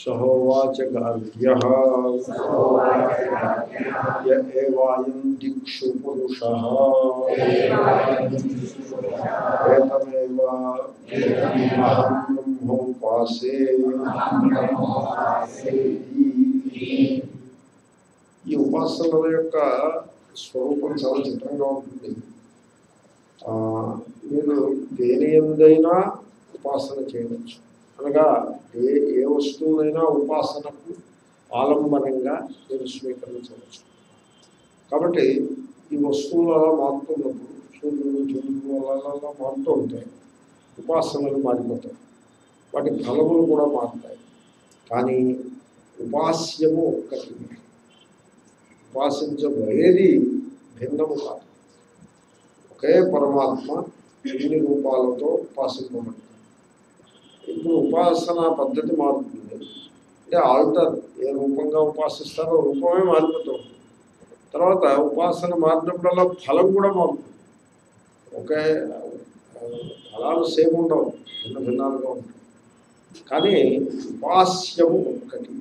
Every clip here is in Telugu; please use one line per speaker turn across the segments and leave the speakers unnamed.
सहोवाच गार्ग्यः य एवायं दिक्षु पुरुषः एतमेव अहं ब्रह्मोपासे। ఈ ఉపాసనల యొక్క స్వరూపం చాలా చిత్రంగా ఉంటుంది. మీరు దేని ఎందైనా ఉపాసన చేయవచ్చు. అనగా ఏ వస్తువునైనా ఉపాసనకు ఆలంబనంగా మీరు స్వీకరించవచ్చు. కాబట్టి ఈ వస్తువులు అలా మారుతున్నప్పుడు సూర్యుడు చంద్రుడు అలా మారుతూ ఉంటాయి, ఉపాసనలు మారిపోతాయి, వాటి ఫలములు కూడా మారుతాయి. కానీ ఉపాస్యము ఒక్కటి, ఉపాసించబడేది భిన్నము కాదు. ఒకే పరమాత్మ ఇన్ని రూపాలతో ఉపాసింపబడతారు. ఇప్పుడు ఉపాసనా పద్ధతి మారుతుంది, అంటే ఆల్టర్, ఏ రూపంగా ఉపాసిస్తారో రూపమే మారిపోతూ ఉంటుంది. తర్వాత ఉపాసన మారినప్పుడల్లా ఫలం కూడా మారుతుంది. ఒకే ఫలాలు సేమ్ ఉండవు, భిన్న భిన్నాలుగా ఉంటాయి. కానీ ఉపాస్యము ఒక్కటి,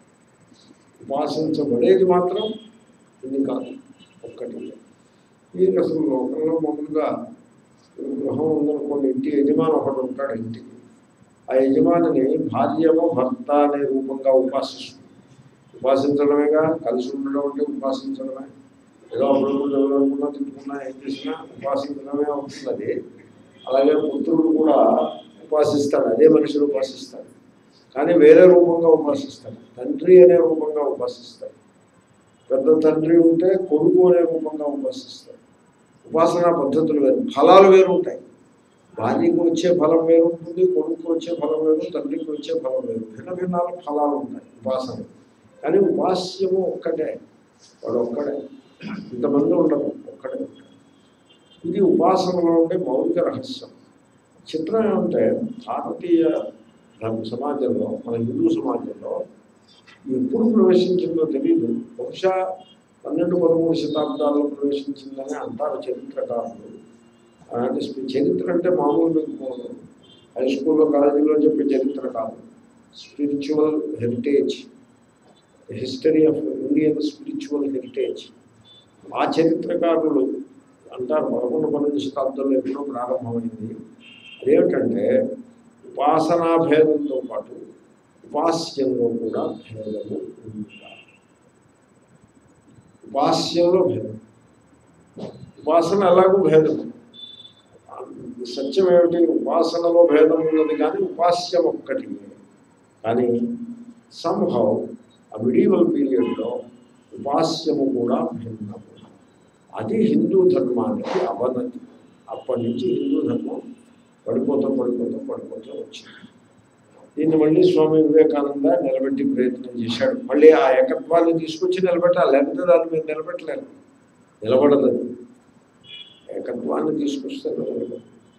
ఉపాసించబడేది మాత్రం ఇన్ని కాదు, ఒక్కటి. ఈ అసలు లోకంలో మామూలుగా గృహం ఉందనుకోండి, ఇంటి యజమాని ఒకటి ఉంటాడు. ఇంటికి ఆ యజమానిని భార్యమో భర్త అనే రూపంగా ఉపాసిస్తుంది. ఉపాసించడమేగా, కలిసి ఉండడం అంటే ఉపాసించడమే. ఏదో అప్పుడు ఎవరనుకున్నా తిట్టుకున్నా ఏం చేసినా ఉపాసించడమే అవుతుంది. అలాగే పుత్రుడు కూడా ఉపాసిస్తాడు, అదే మనుషులు ఉపాసిస్తాడు, కానీ వేరే రూపంగా ఉపాసిస్తాడు. తండ్రి అనే రూపంగా ఉపాసిస్తాడు. పెద్ద తండ్రి ఉంటే కొడుకు అనే రూపంగా ఉపాసిస్తాడు. ఉపాసనా పద్ధతులు వేరు, ఫలాలు వేరు ఉంటాయి. భార్యకు వచ్చే ఫలం వేరు ఉంటుంది, కొడుకు వచ్చే ఫలం వేరు, తండ్రికి వచ్చే ఫలం వేరు, భిన్న భిన్నాల ఫలాలు ఉంటాయి ఉపాసన. కానీ ఉపాస్యము ఒక్కటే, వాడు ఒక్కడే, ఇంతమంది ఉండదు, ఒక్కడే ఉంటాడు. ఇది ఉపాసనలో ఉండే మౌలిక రహస్యం. చిత్రం ఏమంటే భారతీయ సమాజంలో, మన హిందూ సమాజంలో ఎప్పుడు ప్రవేశించిందో తెలియదు. బహుశా 12-13 శతాబ్దాల్లో ప్రవేశించిందని అంటారు చరిత్రకారులు. అంటే చరిత్ర అంటే మామూలు హై స్కూల్లో కాలేజీలో చెప్పే చరిత్ర కాదు, spiritual heritage, history of Indian spiritual heritage. ఆ చరిత్రకారులు అంటారు 11-12 శతాబ్దంలో ఎప్పుడో ప్రారంభమైంది. అదేమిటంటే ఉపాసనా భేదంతో పాటు ఉపాస్యంలో కూడా భేదము ఉంది. ఉపాస్యంలో భేదం, ఉపాసన ఎలాగూ భేదము. సత్యం ఏమిటి? ఉపాసనలో భేదం ఉన్నది, కానీ ఉపాస్యం ఒక్కటి. కానీ సంహౌ ఆ మిడీవల్ పీరియడ్లో ఉపాస్యము కూడా భిన్నము. అది హిందూ ధర్మానికి అవనతి. అప్పటి నుంచి హిందూ ధర్మం పడిపోతూ వచ్చింది. దీన్ని మళ్ళీ స్వామి వివేకానంద నిలబెట్టి ప్రయత్నం చేశాడు. మళ్ళీ ఆ ఏకత్వాన్ని తీసుకొచ్చి నిలబెట్టాలి, లేకపోతే దాన్ని మీరు నిలబెట్టలేరు, నిలబడదు. ఏకత్వాన్ని తీసుకొస్తే నిలబడదు.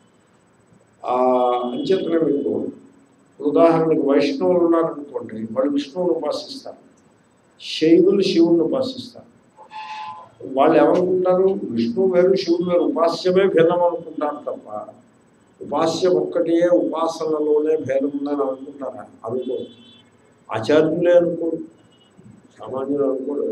అంచేతనే మీకు ఉదాహరణకు వైష్ణవులు ఉన్నారనుకోండి, వాళ్ళు విష్ణువుని ఉపాసిస్తారు, శైవులు శివుణ్ణి ఉపాసిస్తారు. వాళ్ళు ఏమనుకుంటారు? విష్ణువు వేరు శివుడు వేరు, ఉపాస్యమే భిన్నం అనుకుంటారు తప్ప ఉపాస్యం ఒక్కటే, ఉపాసనలోనే భేదం ఉందని అనుకుంటారా? అనుకోరు. ఆచార్యులే అనుకోరు, సామాన్యులు అనుకోరు.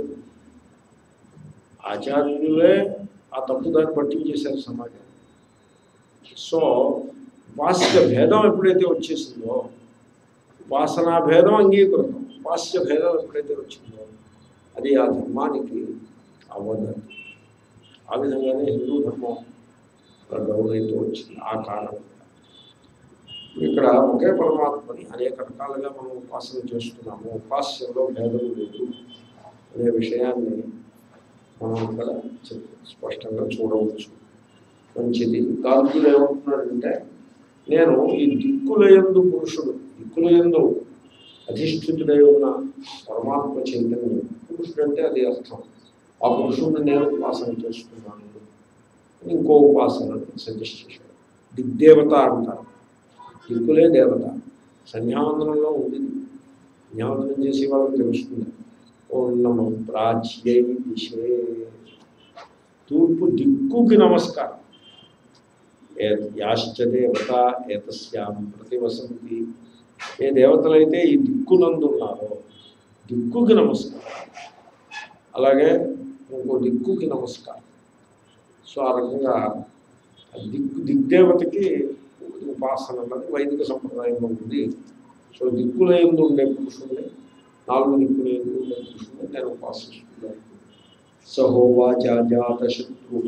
ఆచార్యులే ఆ తప్పుదాన్ని పట్టించేశారు సమాజం. సో ఉపాస్య భేదం ఎప్పుడైతే వచ్చేసిందో, ఉపాసనా భేదం అంగీకృతం, ఉపాస్య భేదం ఎప్పుడైతే వచ్చిందో అది ఆ ధర్మానికి అవ్వదు. ఆ విధంగానే హిందూ ధర్మం గౌరవిస్తూ వచ్చింది. ఆ కారణం ఇక్కడ ఒకే పరమాత్మని అనేక రకాలుగా మనం ఉపాసన చేస్తున్నాము, ఉపాస్యంలో భేదం లేదు అనే విషయాన్ని మనం ఇక్కడ స్పష్టంగా చూడవచ్చు. మంచిది. గార్గ్యుడు ఏమంటున్నాడంటే, నేను ఈ దిక్కులయందు పురుషుడు, దిక్కులయందు అధిష్ఠితుడై ఉన్న పరమాత్మ చైతన్యం, పురుషుడు అంటే అది అర్థం, ఆ పురుషుడిని నేను ఉపాసన చేస్తున్నాను. ఇంకో ఉపాసనని సజెస్ట్ చేశాడు. దిగ్దేవత అంటారు, దిక్కులే దేవత. సంధ్యావందనంలో ఉంది, సంధ్యావందనం చేసే వాళ్ళకి తెలుస్తుంది. ఓం నమో ప్రాచ్యై దిశే, తూర్పు దిక్కుకి నమస్కారం. యాశ్చ దేవత ఏతస్యాం ప్రతివసంతి ఏ దేవతలైతే ఈ దిక్కునందున్నారో దిక్కుకి నమస్కారం, అలాగే ఇంకో దిక్కుకి నమస్కారం. సో ఆ రకంగా దిగ్దేవతకి ఉపాసన అన్నది వైదిక సంప్రదాయంలో ఉంది. సో దిక్కుల యందు ఉండే పురుషుణ్ణి, 4 దిక్కుల యందు ఉండే పురుషుణ్ణి నేను ఉపాసిస్తున్నాను. సహోవాచ అజాతశత్రు,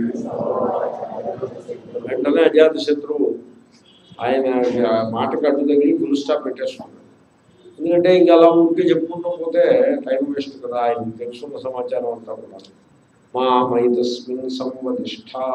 వెంటనే అజాతశత్రువు ఆయన మాటకు అడ్డు తగిలి ఫుల్ స్టాప్ పెట్టేస్తున్నాడు. ఎందుకంటే ఇంకా అలా ఉంటే చెప్పుకుంటూ పోతే టైం వేస్ట్ కదా, ఆయన తెలుసుకున్న సమాచారం అంతా కూడా. మా మైతస్మిన్ సంవదిష్టా,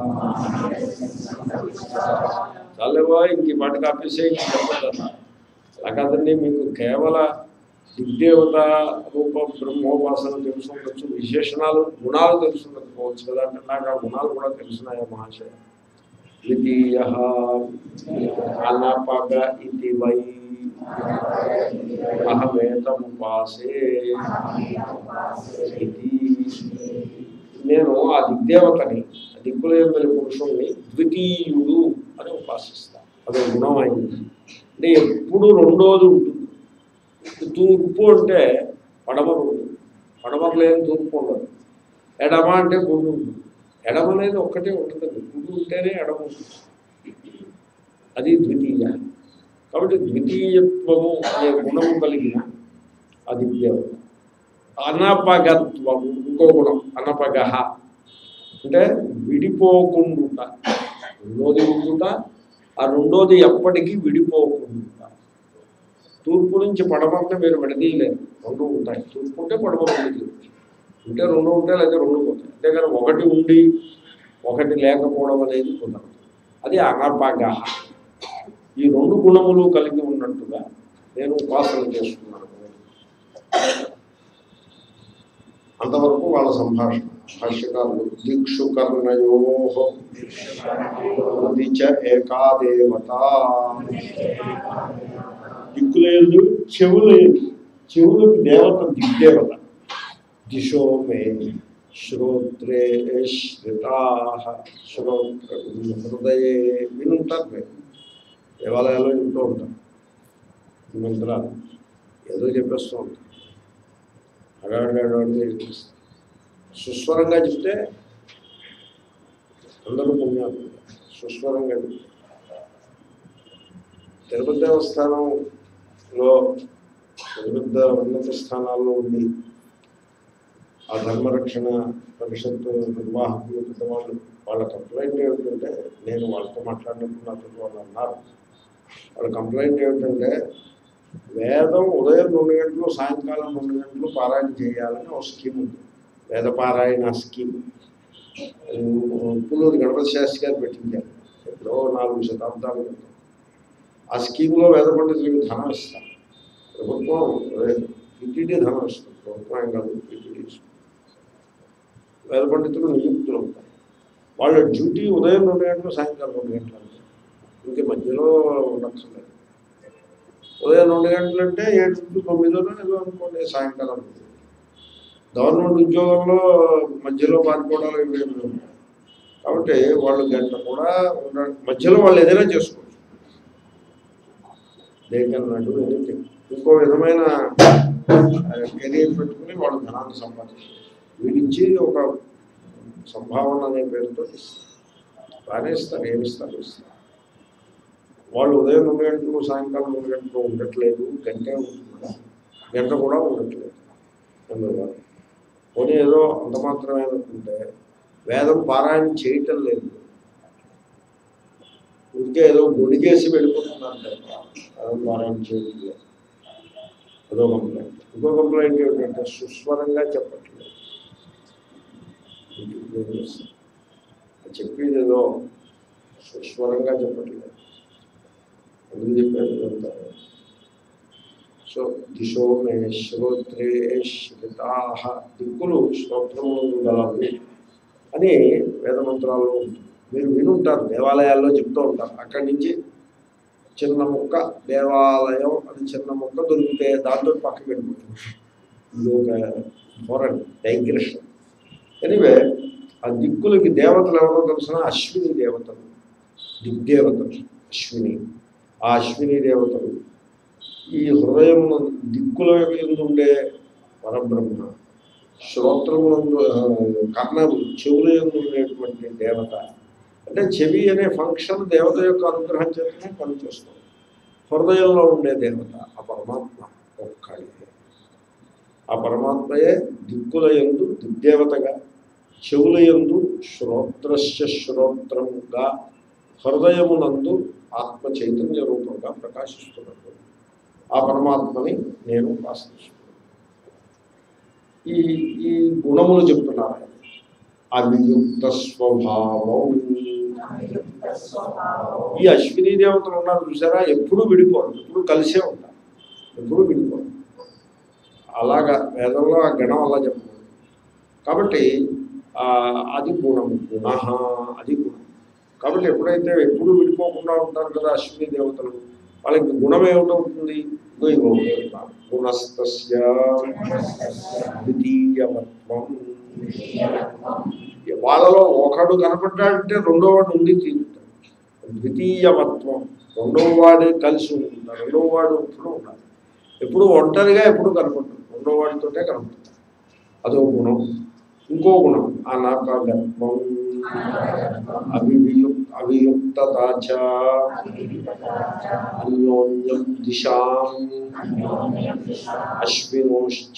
చాలేవా ఇంక ఈ మాట కాపేసే చెప్పదా. అలా కాదండి, మీకు కేవల దిగ్దేవత రూప బ్రహ్మోపాసన తెలుసుకుండొచ్చు, విశేషణాలు గుణాలు తెలుసుకుండకపోవచ్చు కదా అంటే నాకు ఆ గుణాలు కూడా తెలిసినాయా మహాశయ. ద్వితీయ అనపగ ఇది వై అహమేతముపాసే, నేను ఆ దిగ్దేవతని, దిక్కుల యందలి పురుషుణ్ణి ద్వితీయుడు అని ఉపాసిస్తాను. అదే గుణం అయింది. అంటే ఎప్పుడు రెండోది ఉంటుంది. తూర్పు అంటే పడమరు ఉంటుంది, పడమరు లేని తూర్పు ఉండదు. ఎడమ అంటే గుడి ఉంటుంది, ఎడమ అనేది ఒక్కటే ఉంటుందండి, గుడి ఉంటేనే ఎడమ ఉంటుంది. అది ద్వితీయ. కాబట్టి ద్వితీయత్వము అనే గుణము కలిగిన ఆ దిగ్దేవత. అనపగత్వము ఇంకో గుణం, అనపగహ అంటే విడిపోకుండా, రెండోది ఉంటుందా, ఆ రెండోది ఎప్పటికీ విడిపోకుండా. తూర్పు నుంచి పడమరని మీరు విడదీయలేరు, రెండు ఉంటాయి. తూర్పు ఉంటే పడమర ఉంది, ఉంటే రెండు ఉంటాయి, లేదా రెండు పోతాయి. అంతేగాని ఒకటి ఉండి ఒకటి లేకపోవడం అనేది కుదరదు. అది అనపగహ. ఈ రెండు గుణములు కలిగి ఉన్నట్టుగా నేను ఉపాసన చేస్తున్నాను. అంతవరకు వాళ్ళ సంభాషణ. భాష్యకారులు దిక్షు కర్ణయో ఏకాదేవత, దిక్కులేదు చెవులేదు, చెవులకు దేవత దిగ్దేవత. దిశో మే శ్రోత్రే శ్రితా, శ్రోత్ర హృదయే వినుంటారు. మీరు దేవాలయాల్లో వింటూ ఉంటారు ఈ మంత్రాలు, ఏదో చెప్పేస్తూ ఉంటారు, అడాడాడు చెప్పేస్తారు. సుస్వరంగా చెప్తే అందరూ పుణ్యాలు, సుస్వరంగా చెప్తే. తిరుపతి దేవస్థానంలో పెద్ద ఉన్నత స్థానాల్లో ఉండి ఆ ధర్మరక్షణ పరిషత్తు నిర్వాహకులు పెద్దవాళ్ళు, వాళ్ళ కంప్లైంట్ ఏమిటంటే, నేను వాళ్ళతో మాట్లాడినప్పుడు నాతో వాళ్ళు అన్నారు, వాళ్ళ కంప్లైంట్ ఏమిటంటే వేదం ఉదయం 2 గంటలు సాయంకాలం 2 గంటలు పారాయణ చేయాలని ఒక స్కీమ్ ఉంది, వేద పారాయణ స్కీమ్. పుల్లూరు గణపతి శాస్త్రి గారు పెట్టించారు ఎప్పుడో 4 శతాబ్దాల క్రితం. ఆ స్కీమ్లో వేద పండితులకు ధనం ఇస్తారు ప్రభుత్వం, టీటీడీ ధనం ఇస్తుంది, ప్రభుత్వం ఏం కాదు, టీటీడీ ఇస్తుంది. వేద పండితులు నియుక్తులు ఉంటారు. వాళ్ళ డ్యూటీ ఉదయం 2 గంటలు సాయంకాలం 2 గంటలు అంటే ఇంక మధ్యలో ఉండక్కర్లేదు. ఉదయం 2 గంటలు అంటే 7 to 9 ఏదో అనుకోండి, సాయంకాలం. గవర్నమెంట్ ఉద్యోగంలో మధ్యలో మారిపోవడాలు ఇవి ఉంటాయి. కాబట్టి వాళ్ళు గంట కూడా మధ్యలో వాళ్ళు ఏదైనా చేసుకోవచ్చు, లేకన్నట్టు ఎనీథింగ్. ఇంకో విధమైన కెరీర్ పెట్టుకుని వాళ్ళు ధనాన్ని సంపాదించారు. వీడించి ఒక సంభావన అనే పేరుతో ఇస్తారు, బాగానే ఇస్తారు, ఏమిస్తారు ఇస్తారు. వాళ్ళు ఉదయం 2 గంటలు సాయంకాలం 2 గంటలు ఉండట్లేదు, గంటే ఉంటున్నారు, గంట కూడా ఉండట్లేదు. అందువల్ల పోనీ ఏదో అంత మాత్రమే అనుకుంటే వేదం పారాయణ చేయటం లేదు, ఉంటే ఏదో గుడికేసి వెళ్ళిపోతుందంటే వేదం పారాయణ చేయటం లేదు. అదో కంప్లైంట్. ఇంకో కంప్లైంట్ ఏమిటంటే సుస్వరంగా చెప్పట్లేదు. చెప్పేది ఏదో సుస్వరంగా చెప్పట్లేదు, అందుకు చెప్పారు. సో దిశో మే శ్రోత్రే శ్రితా, దిక్కులు శ్రోత్రములు గలవు అని వేదమంత్రాల్లో ఉంటుంది. మీరు వినుంటారు, దేవాలయాల్లో చెప్తూ ఉంటారు. అక్కడి నుంచి చిన్న ముక్క దేవాలయం అని చిన్న ముక్క దొరికితే దాంతో పక్కకి వెళ్ళిపోతుంది. ఇది ఒక ధోరణి, డైగ్రెషన్. ఎనివే ఆ దిక్కులకి దేవతలు ఎవరో తెలిసిన అశ్విని దేవతలు, దిగ్దేవతలు అశ్విని. ఆ అశ్విని దేవతలు ఈ హృదయమున దిక్కుల ఎందుండే పరబ్రహ్మ, శ్రోత్రమునందు కర్ణములు చెవుల యందు ఉండేటువంటి దేవత, అంటే చెవి అనే ఫంక్షన్ దేవత యొక్క అనుగ్రహం చేతనే పనిచేస్తుంది. హృదయంలో ఉండే దేవత ఆ పరమాత్మ ఒక్కడే. ఆ పరమాత్మయే దిక్కుల యందు దిగ్దేవతగా, చెవుల యందు శ్రోత్రస్య శ్రోత్రముగా, హృదయమునందు ఆత్మ చైతన్య రూపంగా ప్రకాశిస్తున్నట్టు ఆ పరమాత్మని నేను ఉపాసిస్తున్నాను. ఈ ఈ గుణములు చెప్తున్నారు. అవియుక్త స్వభావం. ఈ అశ్విని దేవతలు ఉన్నారు చూసారా, ఎప్పుడూ విడిపోరు, ఎప్పుడు కలిసే ఉంటారు, ఎప్పుడూ విడిపోరు. అలాగా వేదంలో ఆ గణం అలా చెప్పారు. కాబట్టి అది గుణము, గుణ అది గుణం. కాబట్టి ఎప్పుడైతే ఎప్పుడు విడిపోకుండా ఉంటారు కదా అశ్విని దేవతలు, వాళ్ళకి గుణం ఏమిటవుతుంది? గుణస్తస్య ద్వితీయవత్వం. వాళ్ళలో ఒకడు కనపడ్డాడంటే రెండో వాడు ఉండి తీరుతాడు. ద్వితీయవత్వం, రెండవ వాడు కలిసి ఉంటున్నాడు, రెండవ వాడు ఎప్పుడు ఉండాలి, ఎప్పుడు ఒంటరిగా ఎప్పుడు కనపడతాడు, రెండవ వాడితోటే కనపడతాడు. అదో గుణం. ఇంకో గుణం అనపగత్వం, అవియుక్తతాచ అన్యోన్యం దిశాం అశ్వినోశ్చ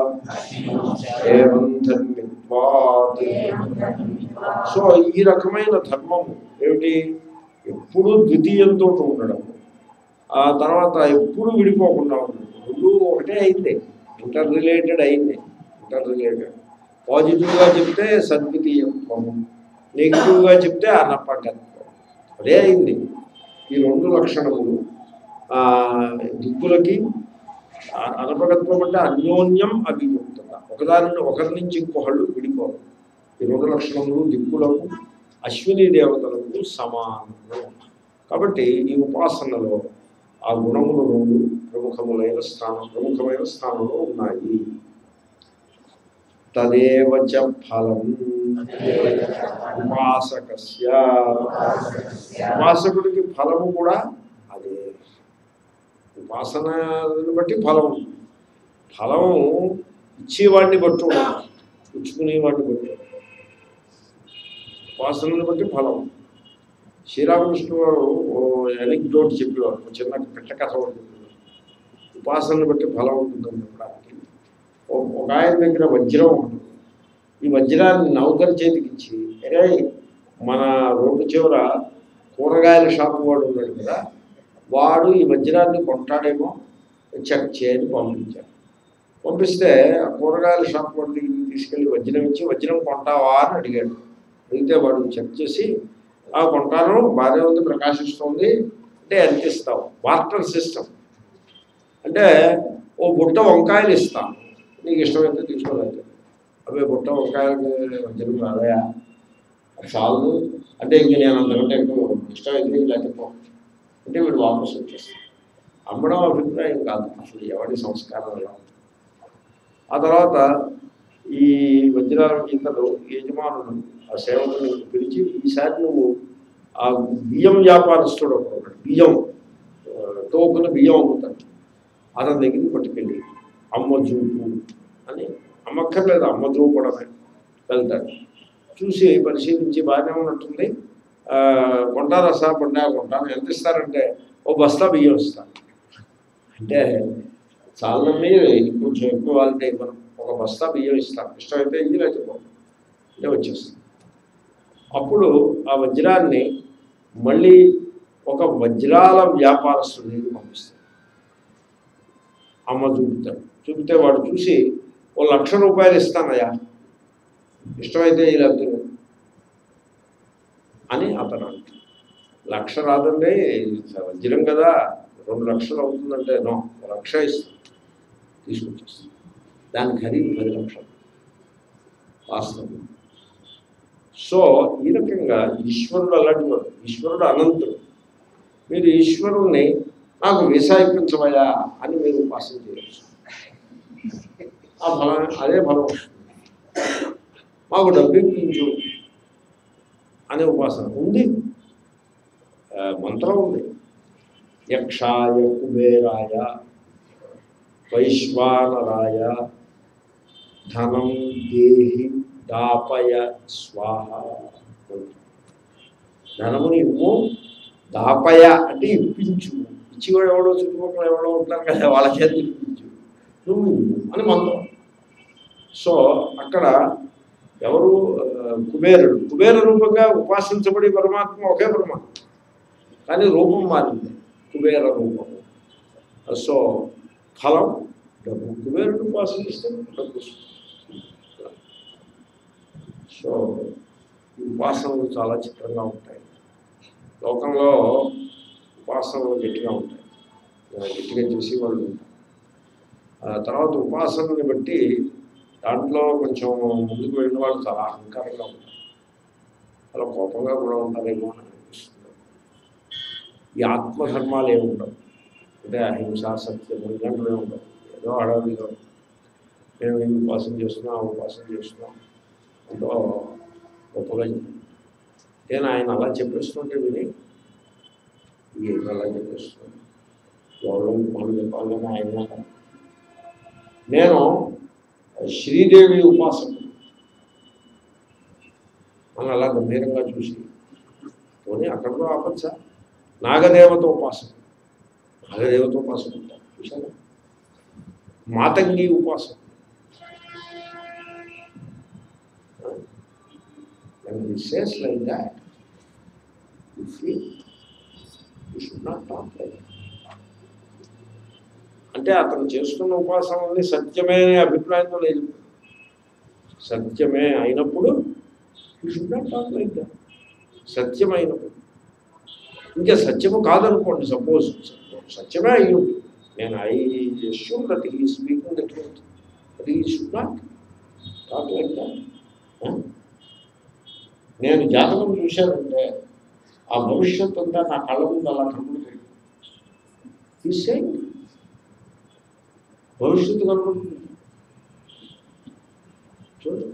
ఏవం ధర్మిత్వాత్. సో ఈ రకమైన ధర్మము ఏమిటి? ఎప్పుడూ ద్వితీయంతో ఉండడం, ఆ తర్వాత ఎప్పుడు విడిపోకుండా ఉండడం. రెండు ఒకటే అయింది, ఇంటర్ రిలేటెడ్ అయింది. Interrelated. పాజిటివ్గా చెప్తే సద్వితీయత్వము, నెగిటివ్గా చెప్తే అనపగత్వం, అదే అయింది. ఈ రెండు లక్షణములు దిక్కులకి. అనపగత్వం అంటే అన్యోన్యం అవియుక్తత, ఒకరి నుంచి ఇంకొకళ్ళు విడిపోవడం. ఈ రెండు లక్షణములు దిక్కులకు అశ్విని దేవతలకు సమానంగా. కాబట్టి ఈ ఉపాసనలో ఆ గుణములు రెండు ప్రముఖమైన స్థానంలో ఉన్నాయి. తదేవ చ ఫలం ఉపాసకస్య, ఉపాసకుడికి ఫలము కూడా అదే. ఉపాసనని బట్టి ఫలం, ఫలం ఇచ్చేవాడిని బట్టి ఉండదు, పుచ్చుకునేవాడిని బట్టి. ఉపాసనని బట్టి ఫలం. శ్రీరామకృష్ణ వారు ఎనిక్డోట్ చెప్పేవారు, చిన్న పెట్ట కథ ఒకటి చెప్పేవారు. ఉపాసనని బట్టి ఫలం ఉంటుందని చెప్పడానికి. ఒక ఆయన దగ్గర వజ్రం ఉంటుంది. ఈ వజ్రాన్ని నౌకరి చేతికి ఇచ్చి, అరే మన రోడ్డు చివర కూరగాయల షాపు వాడు ఉన్నాడు కదా, వాడు ఈ వజ్రాన్ని కొంటాడేమో చెక్ చేయని పంపించాడు. పంపిస్తే ఆ కూరగాయల షాపు వాడి దగ్గరికి తీసుకెళ్ళి వజ్రం ఇచ్చి, వజ్రం కొంటావా అని అడిగాడు. అడిగితే వాడు చెక్ చేసి, కొంటాను, బాగానే ఉంది, ప్రకాశిస్తుంది అంటే ఎంత ఇస్తావు? Barter system. అంటే ఓ బుట్ట వంకాయలు ఇస్తాను, నీకు ఇష్టమైతే తీసుకోలేదు. అవి బుట్ట వంకాయలకి వజ్రం రాదయా, చాలు అంటే ఇంక నేను అంతకంటే ఎక్కువ ఇష్టమైతే ఇలా చెప్పు అంటే వీడు వాపసు వచ్చేస్తాడు. అమ్మడం అభిప్రాయం కాదు, అసలు ఎవరి సంస్కారం ఎలా ఉంటుంది. ఆ తర్వాత ఈ వజ్రాల ఇతడు యజమానుడు ఆ సేవకుని పిలిచి, ఈసారి నువ్వు ఆ బియ్యం వ్యాపారస్తుడు ఒకడు, బియ్యం టోకున బియ్యం అమ్ముతాడు, అతని దగ్గరికి పట్టుకెళ్ళి అమ్మజూపు అని, అమ్మక్కర్లేదు అమ్మజూపడమే, వెళ్తాడు. చూసి పరిశీలించి బాగానే ఉన్నట్టుంది, కొంటారా సార్? కొంటాను. ఎంత ఇస్తారంటే ఓ బస్తా బియ్యం ఇస్తాను అంటే, చాలని కొంచెం ఎక్కువ వాళ్ళంటే ఇవ్వను, ఒక బస్తా బియ్యం ఇస్తాను, ఇష్టమైతే ఇవి అయితే అంటే వచ్చేస్తాను. అప్పుడు ఆ వజ్రాన్ని మళ్ళీ ఒక వజ్రాల వ్యాపారస్తుడికి పంపిస్తాడు. అమ్మ చూపుతాడు. చూపితే వాడు చూసి, ఓ 1,00,000 రూపాయలు ఇస్తానయ్యా, ఇష్టమైతే ఇలా అని అతను అంటాడు. 1,00,000 రాదండి, వజ్రం కదా, 2 లక్షలు అవుతుందంటే, నో, 1,00,000 ఇస్తాను, తీసుకొచ్చేస్తాను. దాని ఖరీదు 10 లక్షలు వాస్తవం. సో ఈ రకంగా ఈశ్వరుడు అలాంటి వాడు. ఈశ్వరుడు అనంతుడు. మీరు ఈశ్వరుణ్ణి నాకు వీసా ఇప్పించవయా అని మీరు ఉపాసన చేయవచ్చు. ఆ ఫలం అదే ఫలం వస్తుంది. మాకు డబ్బు ఇప్పించు అనే ఉపాసన ఉంది, మంత్రం ఉంది. యక్షాయ కుబేరాయ వైశ్వానరాయ ధనం దేహి దాపయ స్వాహ. ధనముని ఇవ్వు, దాపయ అంటే ఇప్పించు. ఇచ్చివాడు ఎవడో చుట్టుపక్కల ఎవడో ఉంటారు కదా, వాళ్ళ చేత ఇప్పించు, నువ్వు ఇవ్వు అని మంత్రం. సో అక్కడ ఎవరు కుబేరుడు, కుబేర రూపంగా ఉపాసించబడి పరమాత్మ ఒకే పరమాత్మ, కానీ రూపం మారింది, కుబేర రూపము. సో ఫలం డబ్బు, కుబేరుడు ఉపాసిస్తే డబ్బు. సో ఈ ఉపాసనలు చాలా చిత్రంగా ఉంటాయి. లోకంలో ఉపాసనలు గట్టిగా ఉంటాయి, గట్టిగా చేసేవాళ్ళు ఉంటారు. తర్వాత ఉపాసనని బట్టి దాంట్లో కొంచెం ముందుకు వెళ్ళిన వాళ్ళు చాలా అహంకారంగా ఉంటారు, చాలా కోపంగా కూడా ఉంటారేమో అని అనిపిస్తుంది. ఈ ఆత్మధర్మాలు ఏమి ఉండవు, అంటే అహింస సత్యము ఇలాంటివి ఉండవు. ఏదో అడవిలో మేము ఈ ఉపాసన చేస్తున్నాం, ఉపాసన చేస్తున్నాం అంటూ గొప్పగా నేను ఆయన అలా చెప్పేస్తుంటే విని ఏం అలా చెప్పేస్తున్నాను, ఎవరో మనం చెప్పాలని ఆయన. నేను శ్రీదేవి ఉపాసకుడు అని అలా గంభీరంగా చూసి పోనీ అక్కడితో ఆపచ్చా. నాగదేవత ఉపాసన, నాగదేవత ఉపాసన ఉంటారు చూసారా. మాతంగి ఉపాసన, and he says like that, you feel you should not talk like that. అంటే అతను చేస్తున్న ఉపాసనల్ని సత్యమే అనే అభిప్రాయంతో లేదు, సత్యమే అయినప్పుడు you should not talk like that. సత్యమైనప్పుడు, ఇంకా సత్యము కాదనుకోండి, సపోజ్ సత్యమే అయ్యి ఉంటుంది, నేను I assume that he speaking the truth, but he should not talk like that. నేను జాతకం చూశానంటే ఆ భవిష్యత్తు అంతా నా కళ్ళ ముందు అలా కనబడుతుంది. ఈ సేయింగ్ భవిష్యత్తు కనబడుతుంది. చూడండి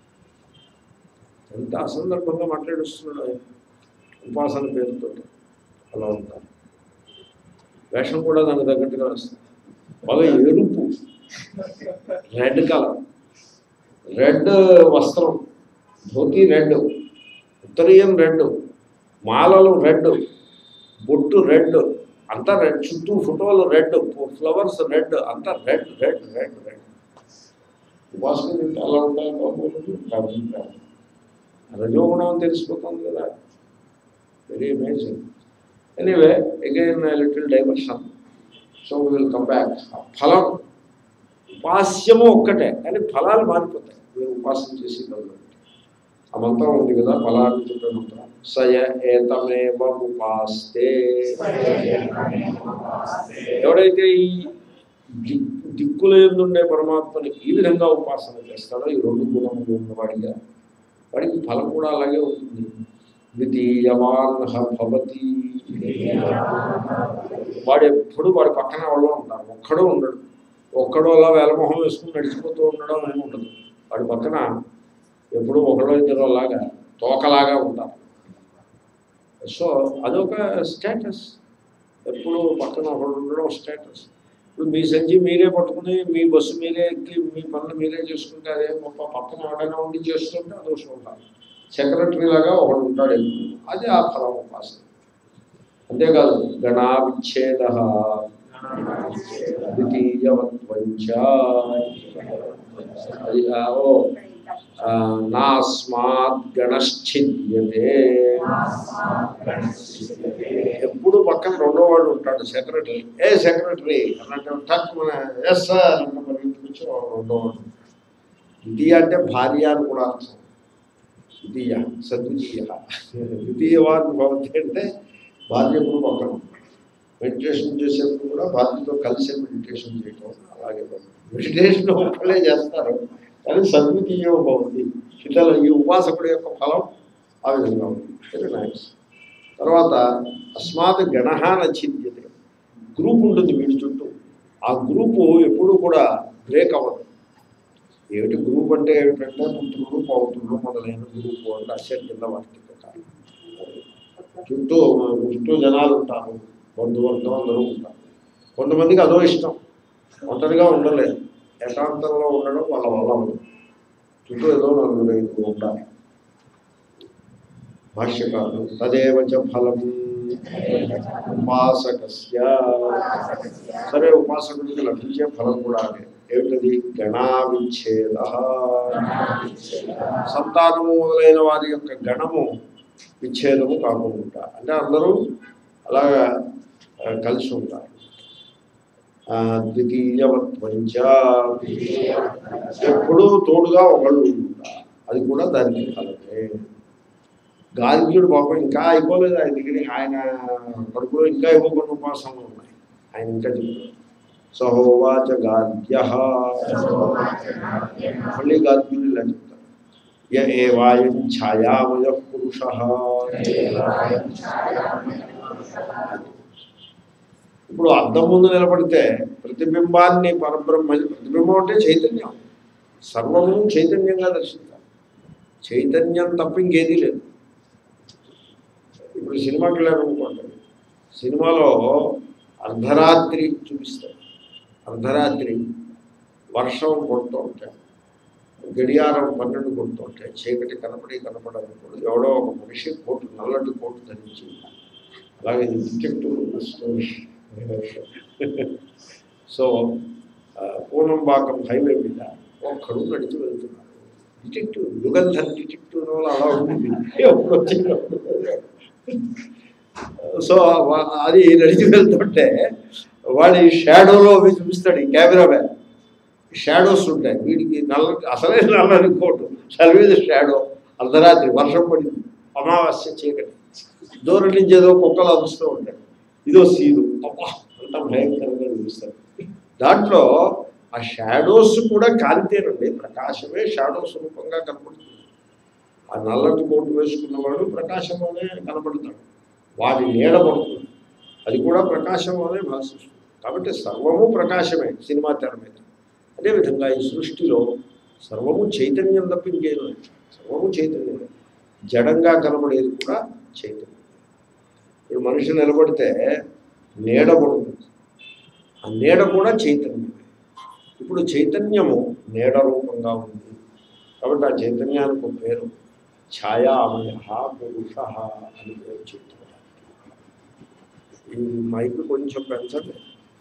ఎంత అసందర్భంగా మాట్లాడుస్తున్నాడు ఆయన, ఉపాసన పేరుతో అలా ఉంటారు. వేషం కూడా దానికి తగ్గట్టుగా వస్తుంది, బాగా ఎరుపు, రెడ్ కలర్, రెడ్ వస్త్రం, ధోతి రెడ్, ఉత్తరీయం రెడ్, మాలలు రెడ్, బొట్టు రెడ్, అంతా రెడ్, చుట్టూ ఫోటోలు రెడ్, ఫ్లవర్స్ రెడ్, అంతా రెడ్ రెడ్ రెడ్ రెడ్. ఉపాసన తింటే అలా ఉండాలి బాబు. రజోగుణం తెలిసిపోతుంది కదా, very amazing. Anyway again little diversion. So will come back. ఫలం ఉపాస్యము ఒక్కటే, కానీ ఫలాలు మారిపోతాయి మీరు ఉపాసన చేసి కదా. ఆ మంత్రం ఉంది కదా, ఫలాన్ని చెప్పే మంత్రం, సయ ఏతమేవ ఉపాస్తే. ఎవడైతే ఈ దిక్కుల యందుండే పరమాత్మని ఈ విధంగా ఉపాసన చేస్తాడో, ఈ రెండు గుణములు ఉన్నవాడిగా, వాడికి ఫలం కూడా అలాగే ఉంటుంది. ద్వితీయవాన్ భవతి, వాడు ఎప్పుడు వాడి పక్కన వాళ్ళు ఉంటారు, ఒక్కడో ఉండడు. ఒక్కడో అలా వేలమొహం వేసుకుని నడిచిపోతూ ఉండడం ఏమి ఉండదు. వాడి పక్కన ఎప్పుడు ఒకడో ఇద్దరు అలాగా తోకలాగా ఉంటారు. సో అదొక స్టేటస్, ఎప్పుడు పక్కన ఒకడు ఉండడం స్టేటస్. ఇప్పుడు మీ సంచి మీరే పట్టుకుని, మీ బస్సు మీరే ఎక్కి, మీ పనులు మీరే చేసుకుంటే అదే గొప్ప. పక్కన ఎవరైనా ఉండి చేస్తుంటే అదోషం ఉంటారు. సెక్రటరీ లాగా ఒకడు ఉంటాడు ఎప్పుడు, అది ఆ ఫలం ఉపాసన. అంతేకాదు గణా విచ్ఛేద ద్వితీయవత్వంచ, అది నాస్మాత్ గణశ్చిద్యతే. ఎప్పుడు పక్కన రెండో వాడు ఉంటాడు సెక్రటరీ. ఏ సెక్రటరీ అన్నట్టు తక్కువ ఎస్ సార్ అన్న పరిగెత్తుకొచ్చి రెండో వాడు. ద్వితీయ అంటే భార్య అని కూడా అర్థం. ద్వితీయ సద్వితీయ, ద్వితీయవాన్ భవతి అంటే భార్య ఎప్పుడు పక్కన. మెడిటేషన్ చేసేప్పుడు కూడా భార్యతో కలిసి మెడిటేషన్ చేయటం. అలాగే మెడిటేషన్ ఒక్కళ్ళే చేస్తారు, కానీ సద్వితీయం భవతి. ఇతరుల ఈ ఉపాసకుడి యొక్క ఫలం ఆ విధంగా ఉంది. Very nice. తర్వాత అస్మాత్ గణః నచిద్యతే, గ్రూప్ ఉంటుంది వీడి చుట్టూ. ఆ గ్రూపు ఎప్పుడూ కూడా బ్రేక్ అవ్వదు. ఏమిటి గ్రూప్ అంటే ఏమిటంటే పుత్రుడు పౌత్రుడు మొదలైన గ్రూపు అంటే అసలు కింద వాటి చుట్టూ జనాలు ఉంటారు, బంధువర్గం అందరూ ఉంటారు. కొంతమందికి అదో ఇష్టం, ఒంటరిగా ఉండలేదు. ఏకాంతంలో ఉండడం వాళ్ళ వల్ల ఉంది. చుట్టూ ఏదో నలుగురు ఐదుగురు ఉండాలి. భాష్యకారులు తదేవ చ ఫలం ఉపాసకస్య. సరే, ఉపాసకుడికి లభించే ఫలం కూడా అదే. ఏమిటది? గణా విచ్ఛేద. సంతానము మొదలైన వారి యొక్క గణము విచ్ఛేదము కాకుండా, అంటే అందరూ అలాగా కలిసి ఉంటారు. ద్వితీయవత్వంచ, ఎప్పుడూ తోడుగా ఒకళ్ళు ఉంటారు. అది కూడా దానికి ఫలమే. గార్గ్యుడు పాపం ఇంకా అయిపోలేదు ఆయన దగ్గర. ఆయన కడుపులో ఇంకా ఇవ్వకుండా ఉపాసనలు ఉన్నాయి. ఆయన ఇంకా చెప్తారు. సహోవాచ గార్గ్య, మళ్ళీ గార్గ్యుడు ఇలా చెప్తారు. య ఏవాయం ఛాయామయ పురుష. ఇప్పుడు అద్దం ముందు నిలబడితే ప్రతిబింబాన్ని పరబ్రహ్మ, ప్రతిబింబం అంటే చైతన్యం, సర్వము చైతన్యంగా దర్శించాలి. చైతన్యం తప్ప ఇంకేదీ లేదు. ఇప్పుడు సినిమాకి వెళ్ళారనుకోండి, సినిమాలో అర్ధరాత్రి చూపిస్తారు. అర్ధరాత్రి వర్షం కొడుతూ ఉంటాయి, గడియారం 12 కొడుతూ ఉంటాయి, చీకటి కనపడనుకోండి, ఎవడో ఒక మనిషి కోటు, నల్లటి కోటు ధరించి, అలాగే detective story. So Poonambakkam highway మీద ఒక్కడు నడిచి వెళ్తున్నారు. డిటెక్టివ్, యుగంధర్ డిటెక్టివ్ వల్ల అలా ఉంటుంది. సో అది నడిచి వెళ్తుంటే వాడి షాడోలో అవి చూపిస్తాడు ఈ కెమెరా మ్యాన్. షాడోస్ ఉంటాయి వీడికి. అసలే నల్లని కోటు, సర్వీస్ షాడో. అర్ధరాత్రి వర్షం పడింది, అమావాస్య చీకటి, దూరం నుంచి ఏదో కుక్కలు అరుస్తూ ఉంటాయి, ఇదో సీను, అబ్బా అంత భయంకరంగా చూపిస్తారు. దాంట్లో ఆ షాడోస్ కూడా కాంతేనండి, ప్రకాశమే షాడోస్ రూపంగా కనపడుతుంది. ఆ నల్లటి కోటు వేసుకున్నవాడు ప్రకాశంలోనే కనపడతాడు, వాడి నీడ పడుతుంది, అది కూడా ప్రకాశంలోనే భాషిస్తుంది. కాబట్టి సర్వము ప్రకాశమే సినిమా తెర మీద. అదేవిధంగా ఈ సృష్టిలో సర్వము చైతన్యం తప్ప ఇంకేదో, సర్వము చైతన్యమే. జడంగా కనబడేది కూడా చైతన్యం. ఇప్పుడు మనిషి నిలబడితే నీడ పడుతుంది, ఆ నీడ కూడా చైతన్యమే. ఇప్పుడు చైతన్యము నీడ రూపంగా ఉంది కాబట్టి ఆ చైతన్యానికి ఒక పేరు ఛాయామయ పురుష అని పేరు చెప్తున్నారు. ఈ మైక్ కొంచెం పెంచండి.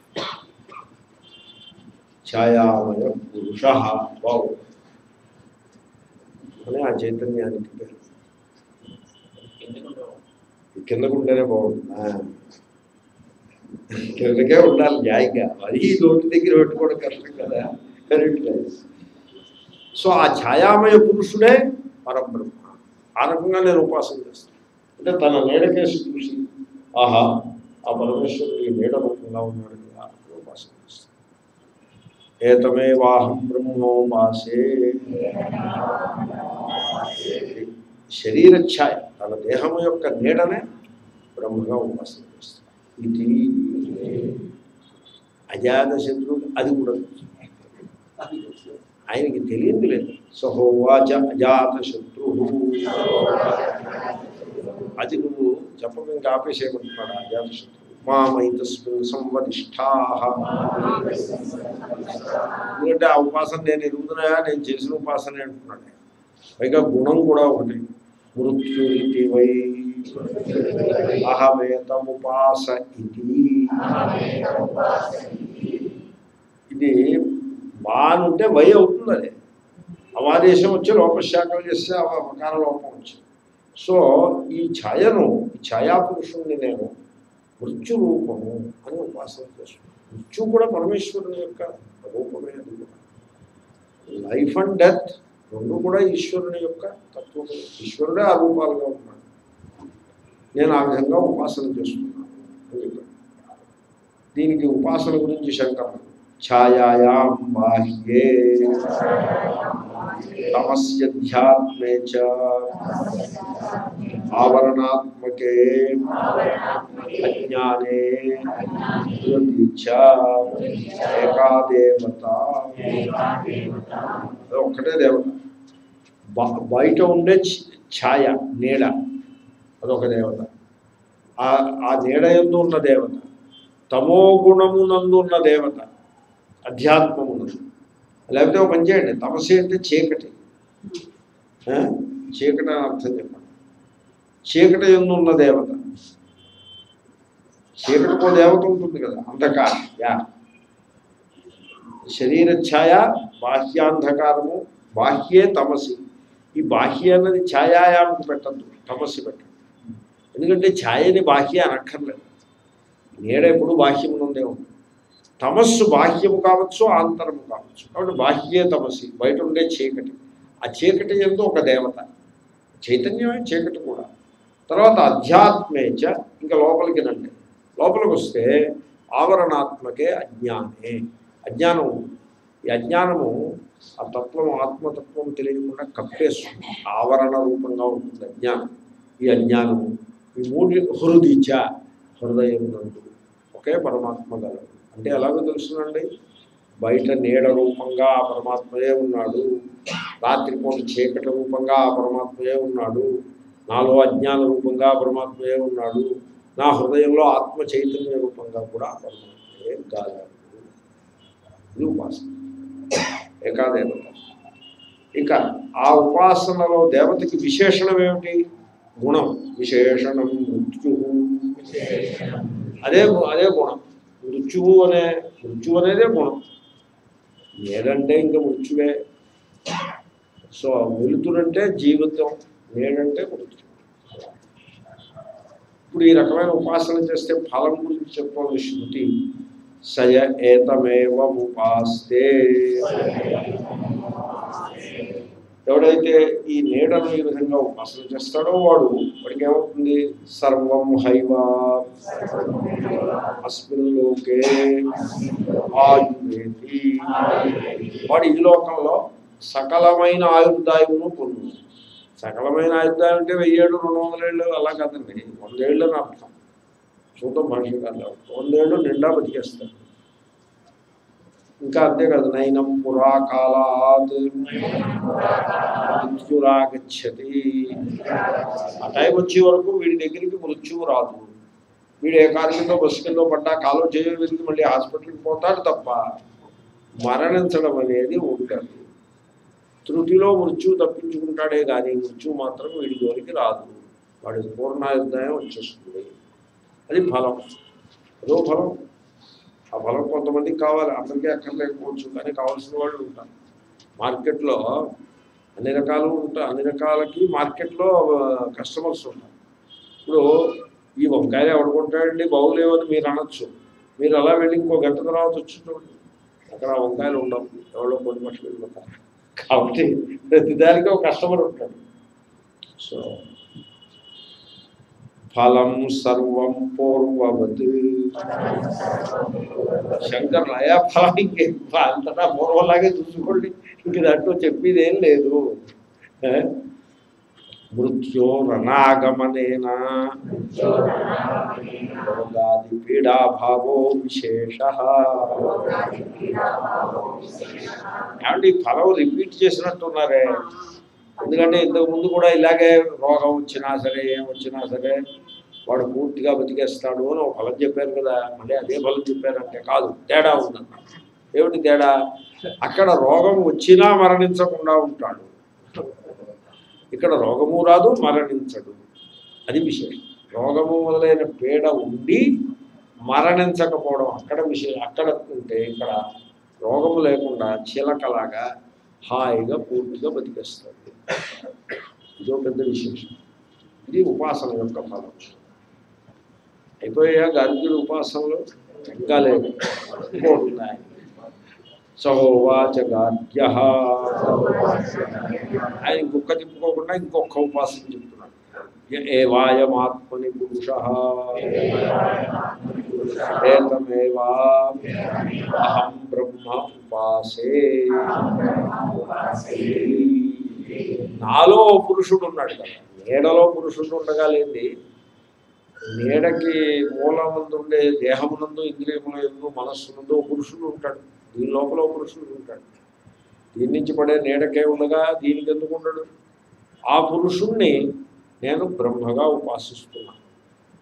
ఛాయామయ పురుష బాగు అని ఆ చైతన్యానికి పేరు. కిందకుంటేనే బాగుంటుంది, కిందకే ఉండాలి న్యాయంగా. మరీ నోటి దగ్గర పెట్టుకోవడం కష్టం కదా, కరెక్ట్ లేదు. సో ఆ ఛాయామయ పురుషుడే పరబ్రహ్మ. ఆ రకంగా నేను ఉపాసన చేస్తాను. అంటే తన నీడకేసి చూసి ఆహా ఆ పరమేశ్వరుడు ఈ నీడ రూపంగా ఉన్నాడు కదా ఉపాసన చేస్తాను. ఏతమేవాహం బ్రహ్మోపాసే. శరీరఛాయ, తన దేహం యొక్క నీడనే బ్రహ్మగా ఉపాసన చేస్తాను. ఇది అజాత శత్రువు, అది కూడా ఆయనకి తెలియదు లేదు. సహోవాచ అజాత శత్రు, అది నువ్వు చెప్పడం ఇంకా ఆపేసేయమంటున్నాడు. అజాత శత్రువు మామైతస్మిన్ సంవరిష్ఠా. ఎందుకంటే ఆ ఉపాసన నేను ఎరుగుతున్నాయా, నేను చేసిన ఉపాసన అంటున్నాడు. పైగా గుణం కూడా ఒకటి, మృత్యురితి వై అహమేతముపాస ఇది. ఇది బాగుంటే వై అవుతుంది. అది అవాదేశం వచ్చి లోపశాఖలు చేస్తే అవకార లోపం వచ్చింది. సో ఈ ఛాయను, ఈ ఛాయాపురుషుణ్ణి నేను మృత్యు రూపము అని ఉపాసన చేస్తున్నాను. మృత్యు కూడా పరమేశ్వరుని యొక్క రూపమే. అది కూడా లైఫ్ అండ్ డెత్ రెండు కూడా ఈశ్వరుని యొక్క తత్వము. ఈశ్వరుడే ఆ రూపాలుగా ఉన్నాడు. నేను ఆ విధంగా ఉపాసన చేస్తున్నాను అని చెప్పాను. దీనికి ఉపాసన గురించి శంకరుడు ఛాయాయాం బాహ్యే తమస్యధ్యాత్మే చ ఆవరణాత్మకే అజ్ఞానే ఏకాదేవత. ఒక్కటే దేవత. బయట ఉండే ఛాయ, నీడ, అదొక దేవత. ఆ నీడ యందు ఉన్న దేవత, తమో గుణమునందు ఉన్న దేవత, అధ్యాత్మమునందు. లేకపోతే ఒక పని చేయండి, తమసి అంటే చీకటి, చీకటి అని అర్థం చెప్పండి. చీకటి యందు ఉన్న దేవత, చీకటికో దేవత ఉంటుంది కదా, అంధకారం. శరీర ఛాయ బాహ్యాంధకారము, బాహ్యే తమసి. ఈ బాహ్య అన్నది ఛాయాయానికి పెట్టద్దు, తమస్సు పెట్టద్దు. ఎందుకంటే ఛాయని బాహ్య అనక్కర్లేదు, నీడ ఎప్పుడు బాహ్యమునందే ఉంది. తమస్సు బాహ్యము కావచ్చు, ఆంతరము కావచ్చు. కాబట్టి బాహ్యే తమసి, బయట ఉండే చీకటి. ఆ చీకటి యందు ఒక దేవత, చైతన్యమే చీకటి కూడా. తర్వాత అధ్యాత్మేచ, ఇంకా లోపలికి రండి. లోపలికి వస్తే ఆవరణాత్మకే అజ్ఞానే, అజ్ఞానం. ఈ అజ్ఞానము ఆ తత్వం, ఆత్మతత్వం తెలియకుండా కప్పేస్తుంది, ఆవరణ రూపంగా ఉంటుంది అజ్ఞానం. ఈ అజ్ఞానము ఈ మూడు హృదిచ, హృదయం నందు ఒకే పరమాత్మ గలడు. అంటే ఎలాగో తెలుసునండి, బయట నీడ రూపంగా ఆ పరమాత్మయే ఉన్నాడు, రాత్రిపూట చీకటి రూపంగా ఆ పరమాత్మయే ఉన్నాడు, నాలో అజ్ఞాన రూపంగా పరమాత్మయే ఉన్నాడు, నా హృదయంలో ఆత్మ చైతన్య రూపంగా కూడా పరమాత్మయే గలడు. ఇది ఉపాసన, ఏకాదేవత. ఇక ఆ ఉపాసనలో దేవతకి విశేషణం ఏమిటి? గుణం. విశేషణం మృత్యు, అదే అదే గుణం. మృత్యువు అనేదే గుణం. నేడంటే ఇంకా మృత్యువే. సో వెలుతురంటే జీవితం, నేడంటే మృత్యు. ఇప్పుడు ఈ రకమైన ఉపాసన చేస్తే ఫలం గురించి చెప్పాలి శృతి. సయ ఏతమేవ ఉపాస్తే, ఎవడైతే ఈ నీడను ఈ విధంగా ఉపాసన చేస్తాడో వాడికి ఏమవుతుంది? సర్వం హైవ అస్మిన్ లోకే ఆయుర్వేది. వాడు ఈ లోకంలో సకలమైన ఆయుర్దాయమును పొందు. సకలమైన ఆయుర్దాయం అంటే 1000 ఏళ్ళు 200 ఏళ్ళు అలా కాదండి, 100 ఏళ్ళు అని అర్థం. చూద్దాం భాషకారులు 100 ఏళ్ళు నిండా బతికేస్తారు. ఇంకా అంతేకాదు, నైనం పురాకాలాత్ మృత్యురాగచ్చతి. ఆ టైం వచ్చే వరకు వీడి దగ్గరికి మృత్యువు రాదు. వీడు ఏ కారు కిందో బస్సు కిందో పడ్డా కాలో చేయో వెతికి మళ్ళీ హాస్పిటల్కి పోతాడు తప్ప మరణించడం అనేది ఉండదు. తృటిలో మృత్యువు తప్పించుకుంటాడే కానీ మృత్యువు మాత్రం వీడి జోలికి రాదు. వాడి పూర్ణాయుర్దాయం వచ్చేస్తుంది. అది ఫలం, అదో ఫలం. ఆ ఫలం కొంతమందికి కావాలి, అందరికీ అక్కర్లేకపోవచ్చు, కానీ కావాల్సిన వాళ్ళు ఉంటారు. మార్కెట్లో అన్ని రకాలు ఉంటాయి, అన్ని రకాలకి మార్కెట్లో కస్టమర్స్ ఉంటారు. ఇప్పుడు ఈ వంకాయలు ఎవడుకుంటాడండి బాగులేవని మీరు అనొచ్చు. మీరు అలా వెళ్ళి ఇంకో గంట తర్వాత వచ్చి చూడండి, అక్కడ వంకాయలు ఉండవు, ఎవరో కొన్ని పట్టుకు వెళ్ళిపోతారు. కాబట్టి ప్రతిదానికి ఒక కస్టమర్ ఉంటాడు. సో ఫలం సర్వం పూర్వవత్. శంకర్లు అయా ఫలం ఇంకే అంతటా పూర్వంలాగే చూసుకోండి, ఇంక దాంట్లో చెప్పేదేం లేదు. మృత్యోరనాగమనేన రోగాది పీడాభావో విశేష. ఏమంటే ఈ ఫలం రిపీట్ చేసినట్టున్నారే, ఎందుకంటే ఇంతకుముందు కూడా ఇలాగే రోగం వచ్చినా సరే ఏం వచ్చినా సరే వాడు పూర్తిగా బతికేస్తాడు అని ఒక ఫలం చెప్పారు కదా, మళ్ళీ అదే ఫలం చెప్పారంటే కాదు, తేడా ఉందన్న. ఏమిటి తేడా? అక్కడ రోగం వచ్చినా మరణించకుండా ఉంటాడు, ఇక్కడ రోగము రాదు మరణించడు. అది విశేషం. రోగము మొదలైన పీడ ఉండి మరణించకపోవడం అక్కడ విషయం. అక్కడ ఉంటే ఇక్కడ రోగము లేకుండా చిలకలాగా హాయిగా పూర్తిగా బతికేస్తాడు. ఇదో పెద్ద విశేషం. ఇది ఉపాసన యొక్క ఫలం. అయిపోయా గార్గ్యుడి ఉపాసనలు ఇంకా లేదు, ఇంకోటున్నాయి. సహోవాచ గార్గ్య, ఆయన ఇంకొక తిప్పుకోకుండా ఇంకొక ఉపాసన చెప్తున్నాడు. ఏవాయమాత్మని పురుష ఏతమేవా అహం బ్రహ్మ ఉపాసే. నాలో పురుషుడు ఉన్నాడు కదా, నీడలో పురుషుడు ఉండగా లేని నీడకి మూలముందు ఉండే దేహమునందు ఇంద్రియములందు మనస్సునందు పురుషుడు ఉంటాడు. దీని లోపల పురుషుడు ఉంటాడు. దీని నుంచి పడే నీడకే ఉండగా దీనికి ఎందుకు ఉండడు? ఆ పురుషుణ్ణి నేను బ్రహ్మగా ఉపాసిస్తున్నాను.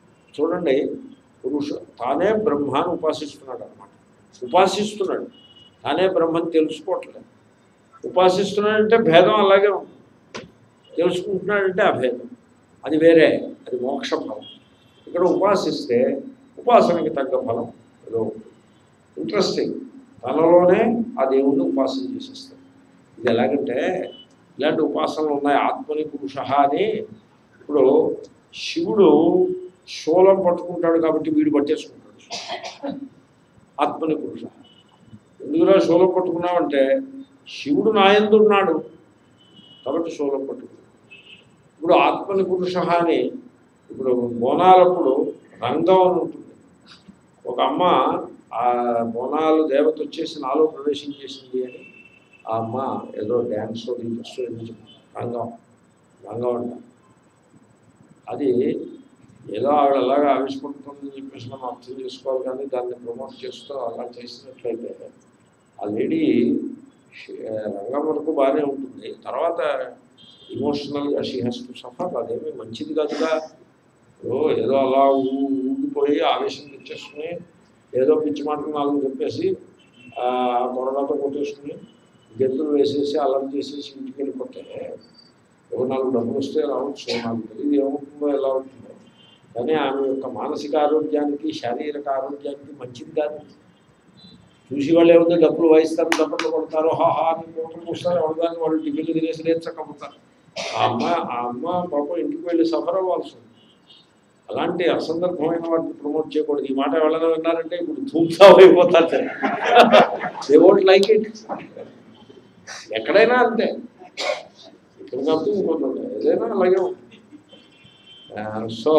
చూడండి, తానే బ్రహ్మాన్ని ఉపాసిస్తున్నాడు అన్నమాట. ఉపాసిస్తున్నాడు. తానే బ్రహ్మని తెలుసుకోవట్లేదు. ఉపాసిస్తున్నాడంటే భేదం అలాగే ఉంటుంది, తెలుసుకుంటున్నాడంటే అభేదం, అది వేరే, అది మోక్ష ఫలం. ఇక్కడ ఉపాసిస్తే ఉపాసనకి తగ్గ ఫలం ఏదో ఇంట్రెస్టింగ్, తనలోనే ఆ దేవుణ్ణి ఉపాసన చేసేస్తాడు. ఇది ఎలాగంటే ఇలాంటి ఉపాసనలు ఉన్నాయి. ఆత్మని పురుష అని, ఇప్పుడు శివుడు శూలం పట్టుకుంటాడు కాబట్టి వీడు పట్టేసుకుంటాడు ఆత్మని పురుష. ఎందుకురా శూలం పట్టుకున్నామంటే శివుడు నాయందున్నాడు కాబట్టి శూలం పట్టుకున్నాడు. ఇప్పుడు ఆత్మని పురుష అని, ఇప్పుడు బోనాలప్పుడు రంగం అని ఉంటుంది. ఒక అమ్మ ఆ బోనాలు దేవత వచ్చేసి నాలో ప్రవేశించేసింది అని ఆ అమ్మ ఏదో డ్యాన్స్ రంగం రంగం అంట. అది ఏదో ఆవిడ అలాగా ఆవిష్పడుతుందని చెప్పేసి మనం అర్థం చేసుకోవాలి, కానీ దాన్ని ప్రమోట్ చేస్తూ అలా చేసినట్లయితే ఆ లేడీ రంగం వరకు బాగానే ఉంటుంది, తర్వాత ఇమోషనల్గా షీ హ్యాస్ టు సఫర్. అదేమీ మంచిది కాదుగా. ఏదో అలా ఊగిపోయి ఆవేశం తెచ్చేసుకుని ఏదో పిచ్చి మాటలు నాలుగు చెప్పేసి ఆ కొరడాతో కొట్టేసుకుని గెంతులు వేసేసి అల్లరి చేసేసి ఇంటికి వెళ్ళిపోతే ఎవరు నాలుగు డబ్బులు వస్తే రావచ్చు, నాకు తెలియదు ఏమవుతుందో ఎలా ఉంటుందో, కానీ ఆమె యొక్క మానసిక ఆరోగ్యానికి శారీరక ఆరోగ్యానికి మంచిది కాదు. చూసి వాళ్ళు ఏముందో డబ్బులు వాయిస్తారు, డబ్బులు కొడతారు, హాహా అని కోటలు చూస్తారు, ఎవరిదాన్ని వాళ్ళు టిఫిన్లు తినేసి లేచకపోతారు. ఆ అమ్మ పాపం ఇంటికి వెళ్ళి సఫర్ అవ్వాల్సి ఉంది. అలాంటి అసందర్భమైన వాటిని ప్రమోట్ చేయకూడదు. ఈ మాట ఎవరైనా విన్నారంటే ఇప్పుడు ధూమ్సావ్ అయిపోతారు. They won't like it. ఎక్కడైనా అంతే, ఇక్కడ కాబట్టి ఇంకోటి ఏదైనా అలాగే ఉంటుంది. So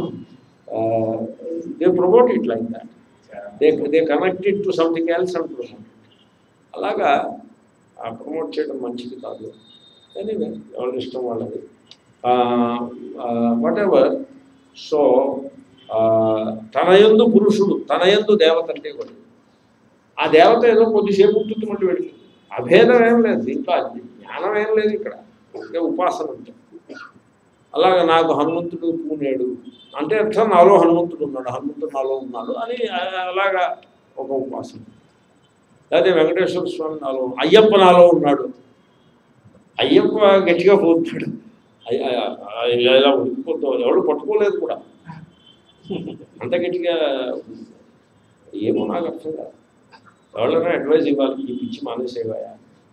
they promote it like that. They connect it to something else and promote it. అలాగా ప్రమోట్ చేయడం మంచిది కాదు. ఎనీవే ఎవరి ఇష్టం వాళ్ళది. What ever. సో తనయందు పురుషుడు, తనయందు దేవత అంటే కూడా ఆ దేవత ఏదో కొద్దిసేపు ఉంటుంది, మళ్ళీ వెళ్ళింది. అభేదం ఏం లేదు దీంట్లో, జ్ఞానం ఏం లేదు ఇక్కడ, అంటే ఉపాసన అంటే. అలాగే నాకు హనుమంతుడు పూనేడు అంటే అర్థం నాలో హనుమంతుడు ఉన్నాడు, హనుమంతుడు నాలో ఉన్నాడు అని అలాగా ఒక ఉపాసన. లేకపోతే వెంకటేశ్వర స్వామి నాలో, అయ్యప్ప నాలో ఉన్నాడు, అయ్యప్ప గట్టిగా పోతున్నాడు, ఇలా ఉడికిపోతాం, ఎవరు పట్టుకోలేదు కూడా అంత గట్టిగా. ఏమో నాకు అర్థం కాదు. ఎవరైనా అడ్వైజ్ ఇవ్వాలి, ఈ పిచ్చి మానేసేవాయా.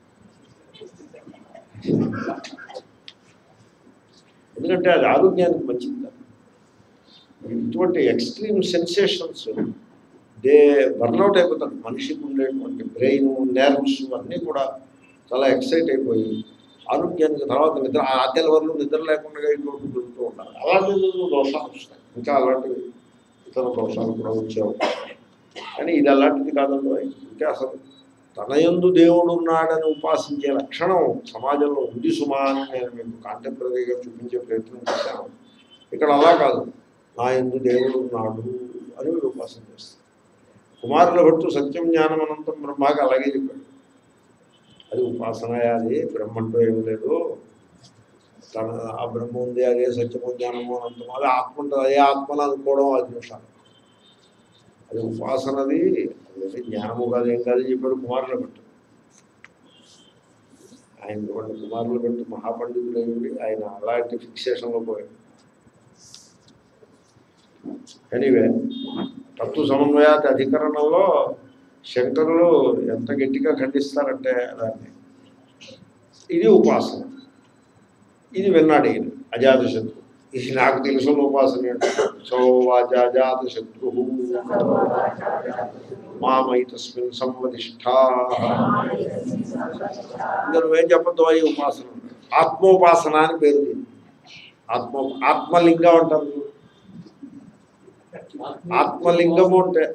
ఎందుకంటే అది ఆరోగ్యానికి మంచిది కాదు. ఇటువంటి ఎక్స్ట్రీమ్ సెన్సేషన్స్ దే బర్న్అవుట్ అయిపోతారు. మనిషికి ఉండేటువంటి బ్రెయిన్, నెర్వ్స్ అన్నీ కూడా చాలా ఎక్సైట్ అయిపోయి ఆరోగ్యానికి తర్వాత నిద్ర, ఆద్యాల వరకు నిద్ర లేకుండా ఇటువంటి వెళ్తూ ఉంటారు. అలాంటి దోషాలు వస్తాయి, ఇంకా అలాంటివి ఇతర దోషాలు కూడా వచ్చేవారు. కానీ ఇది అలాంటిది కాదండి. ఇంకా అసలు తనయందు దేవుడు ఉన్నాడని ఉపాసించే లక్షణం సమాజంలో ఉంది సుమా అని నేను మీకు కాంటెంపరీగా చూపించే ప్రయత్నం చేశాను. ఇక్కడ అలా కాదు, నా యందు దేవుడు ఉన్నాడు అని వీడు ఉపాసన చేస్తాడు. కుమారుల భట్టు సత్యం జ్ఞానం అనంతం బ్రహ్మకి అలాగే చెప్పాడు. అది ఉపాసన, అది బ్రహ్మంటూ ఏమి లేదు, తన ఆ బ్రహ్మ ఉంది, అదే సత్యము జ్ఞానము అనంతము, అది ఆత్మ ఉంటుంది, అదే ఆత్మను అనుకోవడం అది నిమిషాలు. అది ఉపాసనది, అది జ్ఞానము కాదు, ఏం కాదు చెప్పాడు కుమారుల భట్టు. ఆయన కుమారుల భట్టు మహాపండితుడు అయ్యింది, ఆయన అలాంటి ఫిక్సేషన్లో పోయాడు. ఎనీవే తత్వ సమన్వయాతి అధికరణంలో శంకరులు ఎంత గట్టిగా ఖండిస్తారంటే దాన్ని. ఇది ఉపాసన. ఇది విన్నాడు ఈయన అజాతశత్రు. ఇది నాకు తెలుసున్న ఉపాసన అంటే సోవాచ అజాతశత్రు మామైతస్మిన్ సంవదిష్ఠా. ఇంకా నువ్వేం చెప్పద్దు ఈ ఉపాసన. ఆత్మోపాసన అని పేరు దీన్ని. ఆత్మలింగం అంటారు. ఆత్మలింగము అంటే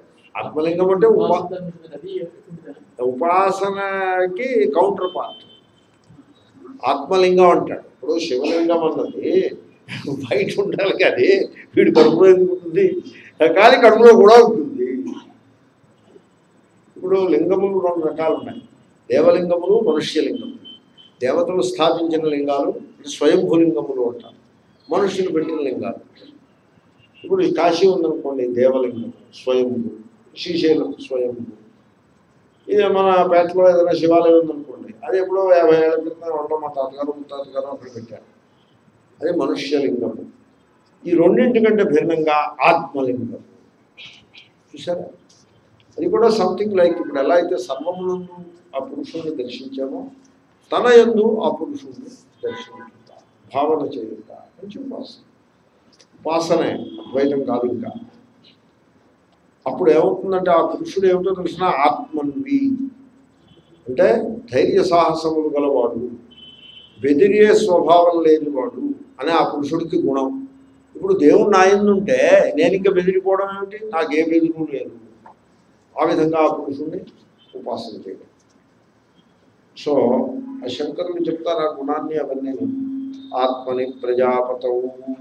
ఉపాసనకి కౌంటర్ పార్ట్ ఆత్మలింగం అంటాడు. ఇప్పుడు శివలింగం అన్నది బయట ఉండాలి కానీ వీడు కడుపులో ఎందుకు ఉంటుంది, కానీ కడుపులో కూడా ఉంటుంది. ఇప్పుడు లింగములు రెండు రకాలు ఉన్నాయి, దేవలింగములు, మనుష్యలింగములు. దేవతలు స్థాపించిన లింగాలు స్వయంభూలింగములు అంటారు, మనుష్యులు పెట్టిన లింగాలు. ఇప్పుడు ఈ కాశీ ఉందనుకోండి, దేవలింగం స్వయంభూ, శ్రీశైలం స్వయంభూ, ఇది మన పేటలో ఏదైనా శివాలయం ఉందనుకోండి, అది ఎప్పుడో 50 ఏళ్ల క్రితం వంట మా తాతగారు ముత్తాతగారు అక్కడ పెట్టారు. అది మనుష్యలింగము. ఈ రెండింటికంటే భిన్నంగా ఆత్మలింగం. చూసారా? అది కూడా సంథింగ్ లైక్ ఇప్పుడు ఎలా అయితే సర్వమునందు ఆ పురుషుణ్ణి దర్శించామో తన యందు ఆ పురుషుణ్ణి దర్శించుట, భావన చేయుట మంచి ఉపాసన. ఉపాసనే, అద్వైతం కాదు. ఇంకా అప్పుడు ఏమవుతుందంటే ఆ పురుషుడు ఏమిటో తెలిసిన ఆత్మన్వి అంటే ధైర్య సాహసములు గలవాడు, బెదిరే స్వభావం లేనివాడు అనే ఆ పురుషుడికి గుణం. ఇప్పుడు దేవుడు నా యందు ఉంటే నేను ఇంకా బెదిరిపోవడం ఏమిటి? నాకే బెదిరు లేదు. ఆ విధంగా ఆ పురుషుణ్ణి ఉపాసన చేయడం. సో ఆ శంకరులు చెప్తారు ఆ గుణాన్ని అవన్నీ. ఆత్మని ప్రజాపతౌ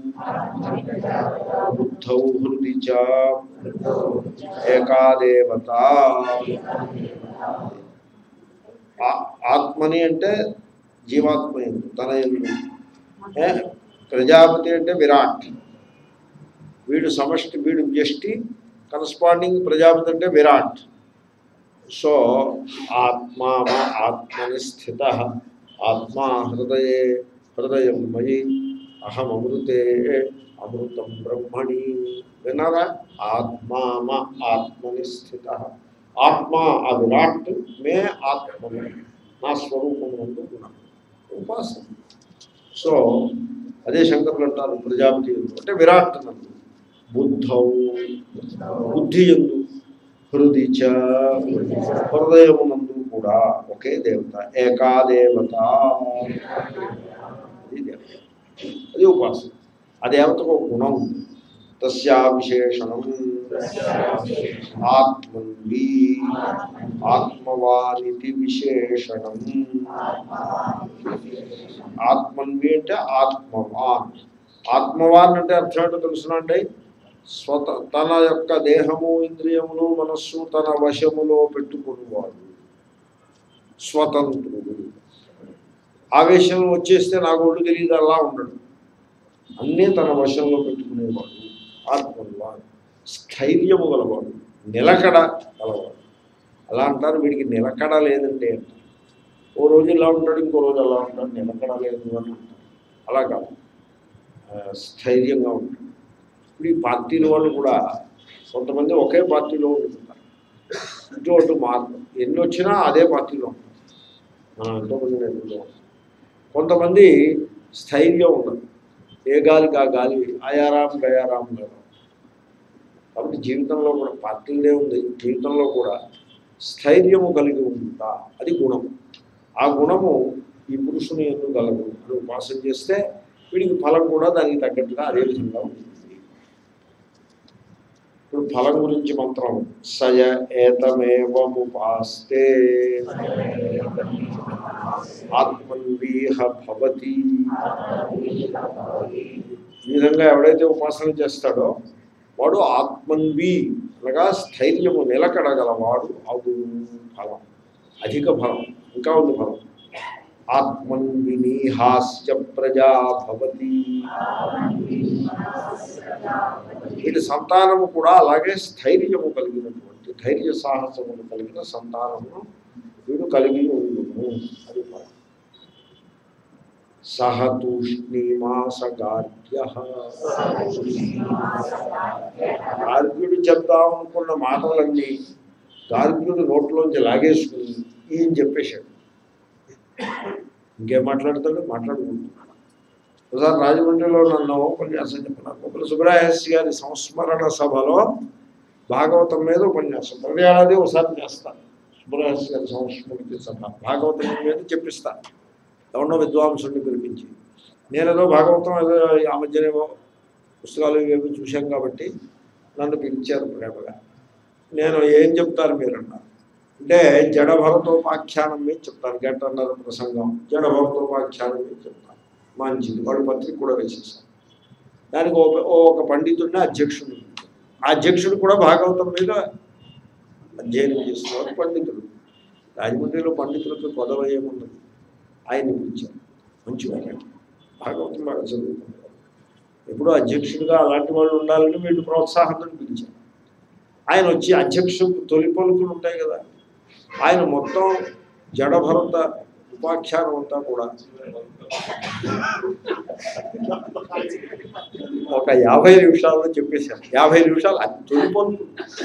బుద్ధౌ హృది చ ఏకాదేవత. ఆత్మని అంటే జీవాత్మ ఎందు, తన ఎందు. ప్రజాపతి అంటే విరాట్, వీడు సమష్టి, వీడు వ్యష్టి, కరస్పాండింగ్ ప్రజాపతి అంటే విరాట్. సో ఆత్మా ఆత్మని స్థిత, ఆత్మా హృదయే హృదయం మయి, అహం అమృతే అమృతం బ్రహ్మణి. విన్నారా? ఆత్మా ఆత్మని స్థిత. ఆత్మ ఆ విరాట్, మే ఆత్మని నా స్వరూపం నందు గుణం ఉపాసన. సో అదే శంకరులు అంటారు ప్రజాపతి అంటే విరాట్ నందు, బుద్ధౌ బుద్ధి ఎందు, హృది చ హృదయమునందు కూడా ఒకే దేవత, ఏకాదేవత. అది దేవత, అది ఉపాసన. ఆ దేవతకు ఒక గుణం ఉంది. తస్యా విశేషణం ఆత్మన్వి, ఆత్మవానితి విశేషణం. ఆత్మన్వి అంటే ఆత్మవాన్. ఆత్మవాన్ అంటే అర్థం ఏంటో తెలుసునండి? తన యొక్క దేహము, ఇంద్రియములు, మనస్సు తన వశములో పెట్టుకునేవాడు, స్వతంత్రుడు. ఆవేశం వచ్చేస్తే నాకు ఒళ్ళు తెలియదు అలా ఉండడు, అన్నీ తన వశంలో పెట్టుకునేవాడు ఆత్మవాన్. స్థైర్యము గలవాడు, నిలకడ గలవాడు. అలా అంటారు, వీడికి నిలకడ లేదంటే అంటారు. ఓ రోజు ఇలా ఉంటాడు, ఇంకో రోజు అలా ఉంటాడు, నిలకడ లేదు అని అంటారు. అలా కాదు, స్థైర్యంగా ఉంటాడు. ఇప్పుడు ఈ పార్టీల వాళ్ళు కూడా కొంతమంది ఒకే పార్టీలో ఉంటున్నారు, ఇటు అటు మార్పు ఎన్ని వచ్చినా అదే పార్టీలో ఉంటారు. మనం ఎంతోమంది నేర్చుకుంటాం. కొంతమంది స్థైర్యం ఉండదు, ఏ గాలికి ఆ గాలి, ఆయారాం గయారాం గారు. కాబట్టి జీవితంలో కూడా పార్టీలే ఉంది, జీవితంలో కూడా స్థైర్యము కలిగి ఉంటా, అది గుణం. ఆ గుణము ఈ పురుషుని ఎందుకు గలదు అని ఉపాసన చేస్తే వీడికి ఫలం కూడా దానికి తగ్గట్టుగా అదే విధంగా ఉంటుంది. ఇప్పుడు ఫలం గురించి మంత్రం, సయ ఏతమేవముపాస్తే ఆత్మన్వీహ భవతి. ఈ విధంగా ఎవడైతే ఉపాసన చేస్తాడో వాడు ఆత్మన్వి అనగా స్థైర్యము నిలకడగలవాడు అవు. ఫలం అధిక ఫలం, ఇంకా ఉంది ఫలం. ఆత్మన్వినీహాస్య ప్రజా భవతి. వీటి సంతానము కూడా అలాగే స్థైర్యము కలిగినటువంటి, ధైర్య సాహసములు కలిగిన సంతానమును వీడు కలిగి ఉండును. అది ఫలం. సహ తూష్ణీమాసగార్గ్య. గార్గ్యుడు చెప్దామనుకున్న మాటలన్నీ గార్గ్యుడు నోట్లోంచి లాగేసుకుని ఈయన చెప్పేశాడు. ఇంకేం మాట్లాడతాడు? మాట్లాడుకుంటున్నాడు. ఒకసారి రాజమండ్రిలో నన్ను ఉపన్యాసం చెప్పినారు. ఒకరు సుబ్రహ్మణ్య గారి సంస్మరణ సభలో భాగవతం మీద ఉపన్యాసం ప్రతి ఏడాది ఒకసారి చేస్తాను. సుబ్రహ్మణ్య గారి సంస్మృతి సభ భాగవతం మీద చెప్పిస్తాను, ఎవరినో విద్వాంసుడిని పిలిపించి. నేనేదో భాగవతం ఏదో ఆ మధ్యనేమో పుస్తకాలు ఏమో చూశాం కాబట్టి నన్ను పిలిచారు ప్రేమగా. నేను ఏం చెప్తారు మీరన్నారు అంటే జడభరతోపాఖ్యానం మీద చెప్తాను, గంటన్నర ప్రసంగం జడభరతోపాఖ్యానం మీద చెప్తాను. మంచిది, వాడు పత్రిక కూడా వేసేసాను. దానికి ఒక పండితుడిని అధ్యక్షుడు, ఆ అధ్యక్షుడు కూడా భాగవతం మీద అధ్యయనం చేస్తున్నారు. పండితుడు రాజమండ్రిలో పండితులకు కొదవ ఏమున్నది, ఆయన్ని పిలిచారు. మంచివారు, భాగవతం బాగా చదువుకుంటారు. ఎప్పుడూ అధ్యక్షుడిగా అలాంటి వాళ్ళు ఉండాలని వీళ్ళు ప్రోత్సాహంతో పిలిచారు. ఆయన వచ్చి అధ్యక్షుడు తొలి పలుకులు ఉంటాయి కదా, ఆయన మొత్తం జడభరత ఉపాఖ్యానం అంతా కూడా ఒక 50 నిమిషాల్లో చెప్పేశారు. 50 నిమిషాలు అది తొలిపోతుంది.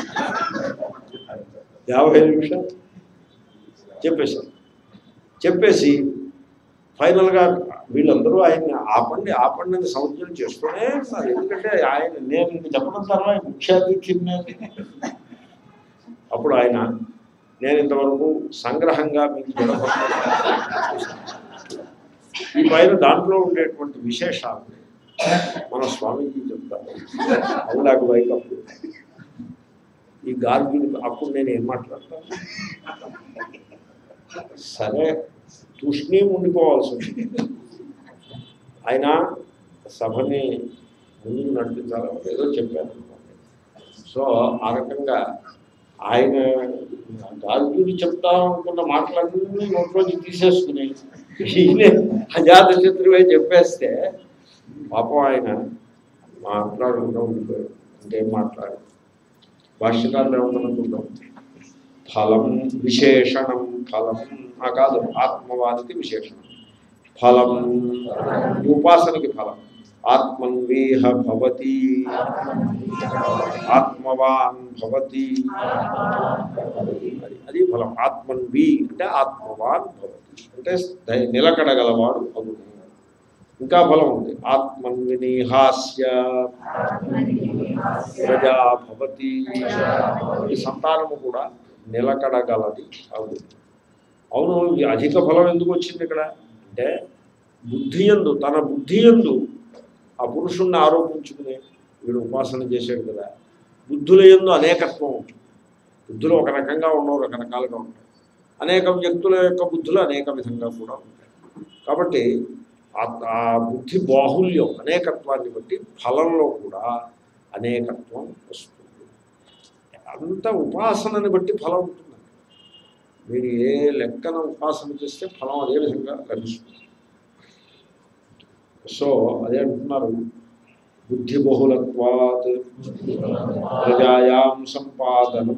50 నిమిషాలు చెప్పేశారు. చెప్పేసి ఫైనల్గా వీళ్ళందరూ ఆయన్ని ఆపండి ఆపండి అని సంజ్ఞలు చేస్తూనే ఉన్నారు. ఎందుకంటే ఆయన నేను ఇంక చెప్పడం తర్వాత ముఖ్య అతిథిని. అప్పుడు ఆయన నేను ఇంతవరకు సంగ్రహంగా మీకు ఈ పైన దాంట్లో ఉండేటువంటి విశేషాలని మన స్వామీజీ చెప్తారు. అవులాకు వైకప్పుడు ఈ గార్గ్యులు అప్పుడు నేను ఏం మాట్లాడతాను? సరే తూష్ణీం ఉండిపోవాల్సి వచ్చింది. ఆయన సభని ముందుకు నడిపించాలని ఏదో చెప్పాను. సో ఆ రకంగా ఆయన గార్గ్యులు చెప్తా అనుకున్న మాటలన్నీ నోట్లోంచి తీసేసుకుని ఈయనే అజాతశత్రువే చెప్పేస్తే పాపం ఆయన మాట్లాడుకుంటూ ఉండిపోయాడు. ఇంకేం మాట్లాడు. భాష్యకారులు ఏమనుకుంటాం? ఫలం విశేషణం ఫలం కాదు, ఆత్మవానికి విశేషణం ఫలం ఉపాసనకి ఫలం. ఆత్మన్వేహ భవతి ఆత్మవాన్ భవతి అది ఫలం. ఆత్మన్వి అంటే ఆత్మవాన్ భవతి అంటే నిలకడగలవాడు అవును. ఇంకా ఫలం ఉంది. ఆత్మన్వినిహాస్య ప్రజా భవతి. ఈ సంతానము కూడా నిలకడగలది అవును. అవును అధిక ఫలం ఎందుకు వచ్చింది ఇక్కడ అంటే బుద్ధియందు తన బుద్ధియందు ఆ పురుషుణ్ణి ఆరోపించుకుని వీడు ఉపాసన చేశాడు కదా. బుద్ధుల యందు అనేకత్వం ఉంటుంది. బుద్ధులు ఒక రకంగా ఉండవు, రకరకాలుగా ఉంటాయి. అనేక వ్యక్తుల యొక్క బుద్ధులు అనేక విధంగా కూడా ఉంటాయి. కాబట్టి ఆ బుద్ధి బాహుల్యం అనేకత్వాన్ని బట్టి ఫలంలో కూడా అనేకత్వం వస్తుంది. అంత ఉపాసనని బట్టి ఫలం ఉంటుందండి. మీరు ఏ లెక్కన ఉపాసన చేస్తే ఫలం అదే విధంగా లభిస్తుంది. సో అదే అంటున్నారు బుద్ధి బహుళత్వాత్ ప్రజాయాం సంపాదనం.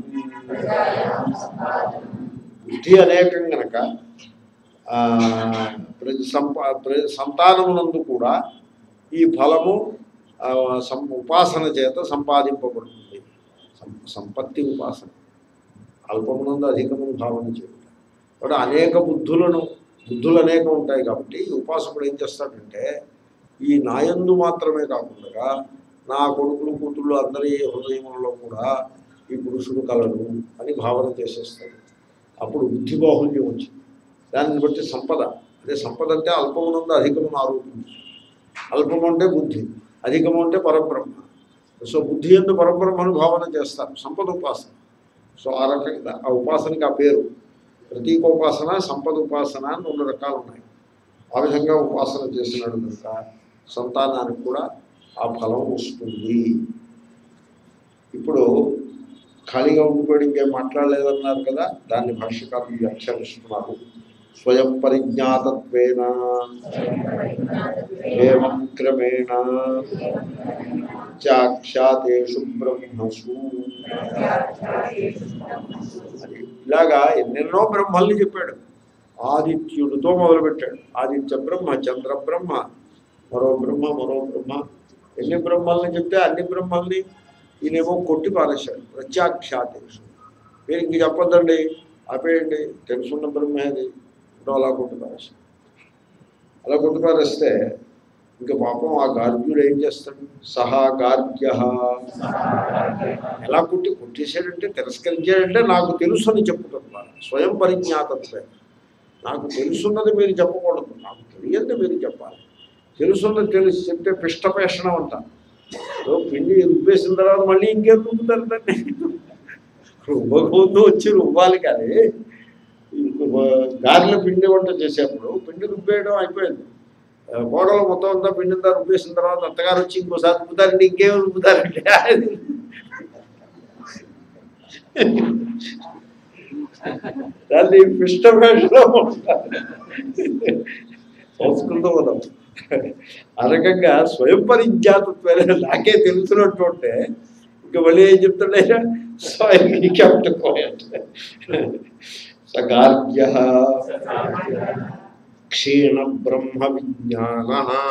బుద్ధి అనేకం గనక సంతానమునందు కూడా ఈ ఫలము ఉపాసన చేత సంపాదింపబడుతుంది. సంపత్తి ఉపాసన అల్పమునందు అధికమును భావన చేయాలి. కాబట్టి అనేక బుద్ధులు అనేకం ఉంటాయి. కాబట్టి ఉపాసకుడు ఏం చేస్తాడంటే ఈ నాయందు మాత్రమే కాకుండా నా కొడుకులు కూతుళ్ళు అందరి హృదయంలో కూడా ఈ పురుషుడు కలడు అని భావన చేసేస్తాడు. అప్పుడు బుద్ధి బాహుల్యం వచ్చింది. దాన్ని బట్టి సంపద, అదే సంపద అంటే అల్పమునందు అధికమును ఆరోపించి, అల్పము అంటే బుద్ధి, అధికము అంటే పరబ్రహ్మ. సో బుద్ధి ఎందు పరబ్రహ్మను భావన చేస్తారు సంపద ఉపాసన. సో ఆ రకంగా ఆ ఉపాసనకి ఆ పేరు ప్రతీకోపాసన, సంపద ఉపాసన అని 2 రకాలు ఉన్నాయి. ఆ విధంగా ఉపాసన చేసినాడు కనుక సంతానానికి కూడా ఆ ఫలం వస్తుంది. ఇప్పుడు ఖాళీగా ఉండిపోయి ఇంకేం మాట్లాడలేదన్నారు కదా, దాన్ని భాష్యకారులు వ్యాఖ్యానిస్తున్నారు. స్వయం పరిజ్ఞాతత్వేన ఏవం క్రమేణ చాఖ్యాతేషు బ్రహ్మసు. అది ఇలాగా ఎన్నెన్నో బ్రహ్మల్ని చెప్పాడు. ఆదిత్యుడితో మొదలుపెట్టాడు. ఆదిత్య బ్రహ్మ, చంద్ర బ్రహ్మ, మరో బ్రహ్మ, మరో బ్రహ్మ. ఎన్ని బ్రహ్మల్ని చెప్తే అన్ని బ్రహ్మల్ని ఈయనేమో కొట్టి పారేశాడు. ప్రత్యాఖ్యాతేషు. మీరు ఇంక చెప్పొద్దండి, ఆపేయండి, తెలుసున్న బ్రహ్మే అది అలా కొట్టి పారేశాడు. అలా కొట్టి పారేస్తే ఇంకా పాపం ఆ గార్గ్యుడు ఏం చేస్తాడు? సహా గార్గ్య ఎలా కొట్టేశాడంటే తిరస్కరించాడంటే నాకు తెలుసు అని చెప్పుతున్నారు. స్వయం పరిజ్ఞాతత్వే. నాకు తెలుసున్నది మీరు చెప్పకూడదు, నాకు తెలియదు మీరు చెప్పాలి. తెలుసున్నది తెలిసి చెప్తే పిష్టపేషణం అంటారు. పిండి రుబ్బేసిన తర్వాత మళ్ళీ ఇంకేం రుబ్బుతారు దాన్ని? రుబ్బకముందు వచ్చి రుబ్బాలి. కానీ గారెల పిండి వంట చేసేప్పుడు పిండి రుబ్బేయడం అయిపోయింది. కోడలు మొత్తం అంతా పిండిందా రుబ్బేసిన తర్వాత అత్తగారు వచ్చి ఇంకోసారి రుబ్బుతారండి, ఇంకేం రుబ్బుతారండి? దాన్ని పిష్టపేషణం సంస్కృతం మనం. ఆ రకంగా స్వయం పరిజ్ఞాతత్వం నాకే తెలుసున్నట్టు ఉంటే ఇంకా మళ్ళీ ఏం చెప్తాడైనా So he kept quiet. Sagargya క్షీణ బ్రహ్మ విజ్ఞాన.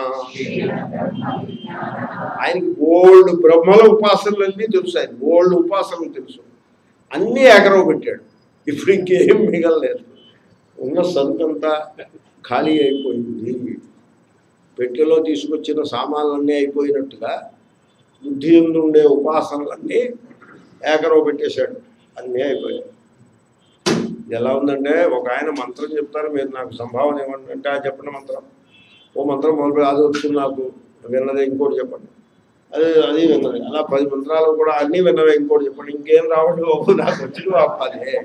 ఆయనకి ఓల్డ్ బ్రహ్మల ఉపాసనలన్నీ తెలుసు, ఆయన ఓల్డ్ ఉపాసనలు తెలుసు, అన్నీ ఏకరవ పెట్టాడు. ఇప్పుడు ఇంకేం మిగలలేదు, ఉన్న సరుకంతా ఖాళీ అయిపోయింది. పెట్టెలో తీసుకొచ్చిన సామాన్లన్నీ అయిపోయినట్టుగా బుద్ధి ఎందు ఉండే ఉపాసనలన్నీ ఏకరవ పెట్టేశాడు, అన్నీ అయిపోయాయి. ఎలా ఉందంటే, ఒక ఆయన మంత్రం చెప్తారు, మీరు నాకు సంభావన ఇవ్వండి అంటే, ఆ చెప్పండి మంత్రం. ఓ మంత్రం మొదలు, అది వచ్చింది నాకు విన్నదే, ఇంకోటి చెప్పండి, అది విన్నది. అలా 10 మంత్రాలు కూడా అన్నీ విన్నవే, ఇంకోటి చెప్పండి, ఇంకేం రావండి బాబు, నాకు వచ్చిన అదే.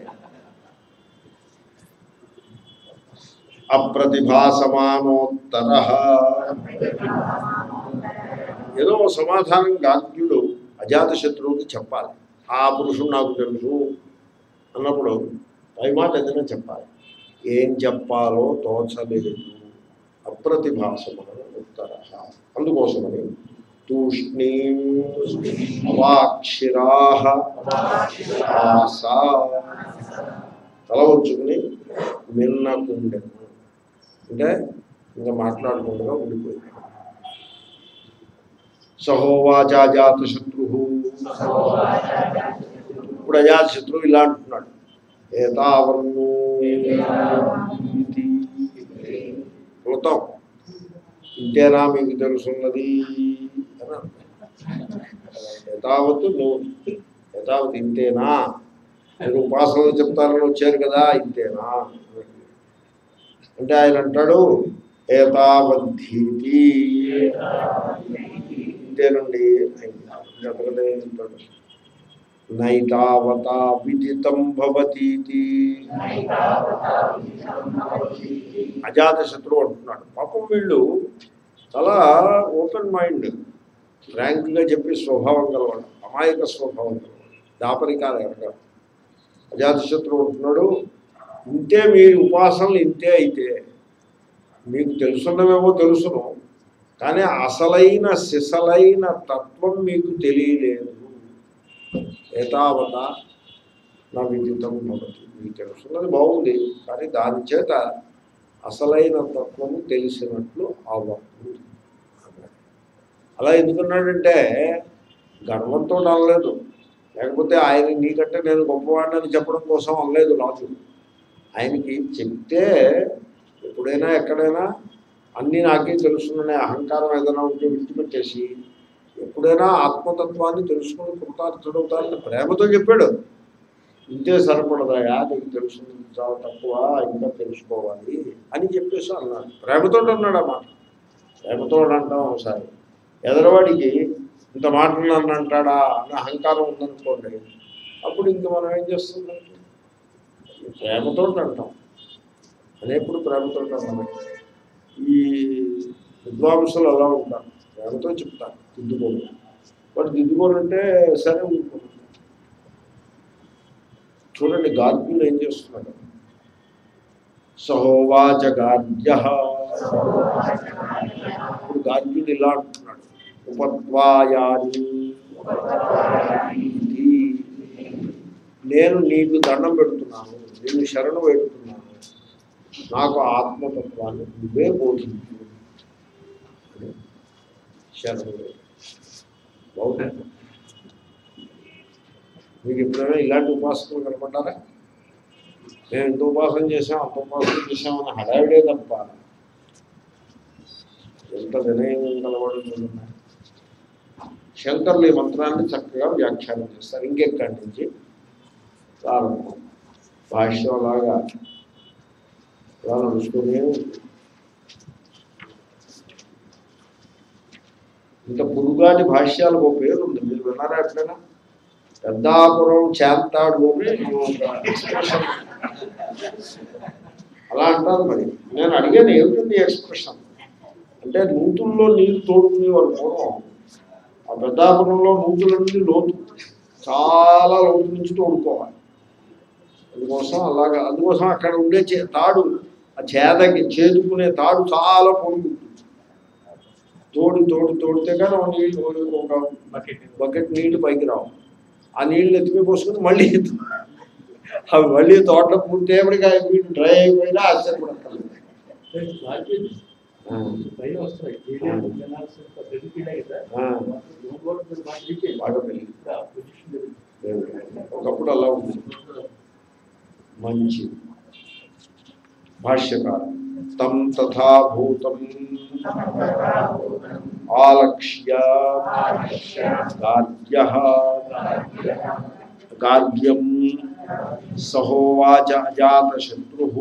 అప్రతిభాసమానోత్తర. ఏదో సమాధానం గార్గ్యుడు అజాతశత్రువుకి చెప్పాలి. ఆ పురుషుడు నాకు తెలుసు అన్నప్పుడు పై మాట ఏదైనా చెప్పాలి. ఏం చెప్పాలో తోచలేదు. అప్రతిభాసమైన ఉత్తర. అందుకోసమని తూష్ణీ అవాక్షిరా ఆస, తల ఉంచుకుని మిన్నకుండెను, అంటే ఇంకా మాట్లాడకుండా ఉండిపోయింది. సహోవాచ అజాతశత్రు. ఇప్పుడు అజాతశత్రువు ఇలా అంటున్నాడు, ఏతావన్ను కృతం, ఇంతేనా మీకు తెలుసున్నది అని అంటాడు. యథావత్తు నువ్వు యథావత్ ఇంతేనా, మీరు ఉపాసనలు చెప్తారని వచ్చారు కదా, ఇంతేనా అంటే ఆయన అంటాడు, ఏతావద్ధీతి, ఇంతేనండి అంతకంటే చెప్తాడు. నైతావతా విదితం భవతీతి. అజాతశత్రువు అంటున్నాడు, పాపం వీళ్ళు చాలా ఓపెన్ మైండ్, ఫ్రాంక్గా చెప్పి స్వభావం గలవాడు, అమాయక స్వభావం గలవాడు, దాపరికాలు ఎరగాడు. అజాతశత్రువు అంటున్నాడు, ఇంతే మీ ఉపాసనలు ఇంతే అయితే, మీకు తెలుసున్నవేమో తెలుసును, కానీ అసలైన సిసలైన తత్వం మీకు తెలియలేదు. ఏతావత నా విదితం భవతి, మీకు తెలుసున్నది బాగుంది, కానీ దాని చేత అసలైన తత్వము తెలిసినట్లు అవ్వదు. అలా ఎందుకున్నాడంటే గర్వంతో అనలేదు, లేకపోతే ఆయన నీకంటే నేను గొప్పవాడిని చెప్పడం కోసం అనలేదు రాజు. ఆయనకి చెప్తే ఎప్పుడైనా ఎక్కడైనా అన్నీ నాకే తెలుసుకునే అహంకారం ఏదైనా ఉంటే విడిచిపెట్టేసి ఎప్పుడైనా ఆత్మతత్వాన్ని తెలుసుకుని కృతార్థుడవుతారని ప్రేమతో చెప్పాడు. ఇంతే సరిపడదాయా, నీకు తెలుసుకున్నది చాలా తక్కువ, ఇంకా తెలుసుకోవాలి అని చెప్పేసి అన్నాడు. ప్రేమతో అన్నాడు అన్నమాట. ప్రేమతో అంటాం ఒకసారి, ఎదరవాడికి ఇంత మాటలు నన్ను అంటాడా అని అహంకారం ఉందనుకోండి, అప్పుడు ఇంక మనం ఏం చేస్తుందంటే ప్రేమతో అంటాం. అనేప్పుడు ప్రేమతో అన్నాడు. ఈ విద్వాంసులు అలా ఉంటారు, ప్రేమతో చెప్తారు, దిద్దుకోరు. వాడు దిద్దుకోరంటే సరే ఊరుకోరు. చూడండి గార్గ్యులు ఏం చేస్తున్నాడు. సహోవాచ గార్గ్య, ఇప్పుడు గార్గ్యుడు ఇలా అంటున్నాడు, ఉపత్వాయాని, నేను నీకు దండం పెడుతున్నాను, నేను శరణు పెడుతున్నాను, నాకు ఆత్మతత్వాన్ని నువ్వే బోధించు. శరణు బాగుంది. మీకు ఎప్పుడైనా ఇలాంటి ఉపాసనలు కనపడ్డారా? మేము ఇంత ఉపాసన చేసాం, అంత ఉపాసన చేసామని హడావిడే తప్ప ఎంత వినయం కలవడం చూడండి. శంకర్లు ఈ మంత్రాన్ని చక్కగా వ్యాఖ్యానం చేస్తారు. ఇంకెక్కడి నుంచి ప్రారంభం, భాష్యంలాగా ఇలా నడుచుకునే ఇంత పురుగాటి భాష్యాలు ఒక పేరు ఉంది, మీరు విన్నారా ఎట్లయినా? పెద్దాపురం చేస్తాడు అని ఎక్స్ప్రెషన్ అలా అంటారు. మరి నేను అడిగాను, ఏమిటండి ఎక్స్ప్రెషన్ అంటే, నూతుల్లో నీరు తోడుకునే వాళ్ళు పూర్వం ఆ పెద్దాపురంలో నూతులన్నీ లోతు, చాలా లోతు నుంచి తోడుకోవాలి. అందుకోసం అక్కడ ఉండే తాడు, ఆ చేదకి చేదుకునే తాడు చాలా పొడుగు, తోడితే కానీ నీళ్ళు, ఒక బకెట్ నీళ్లు పైకి రావు. ఆ నీళ్ళు ఎత్తిపోయి పోసుకుని మళ్ళీ అవి మళ్ళీ తోటలో పూర్తయ్యేప్పటికి వీళ్ళు డ్రై అయిపోయినా ఆశ్చర్యపడతారు. బాగా పెరిగింది. ఒకప్పుడు అలా ఉంది. మంచి భాష్యకారం తం తథా భూతం ఆలక్ష్య గార్గ్యః గార్గ్యం సహోవాచ అజాతశత్రుః.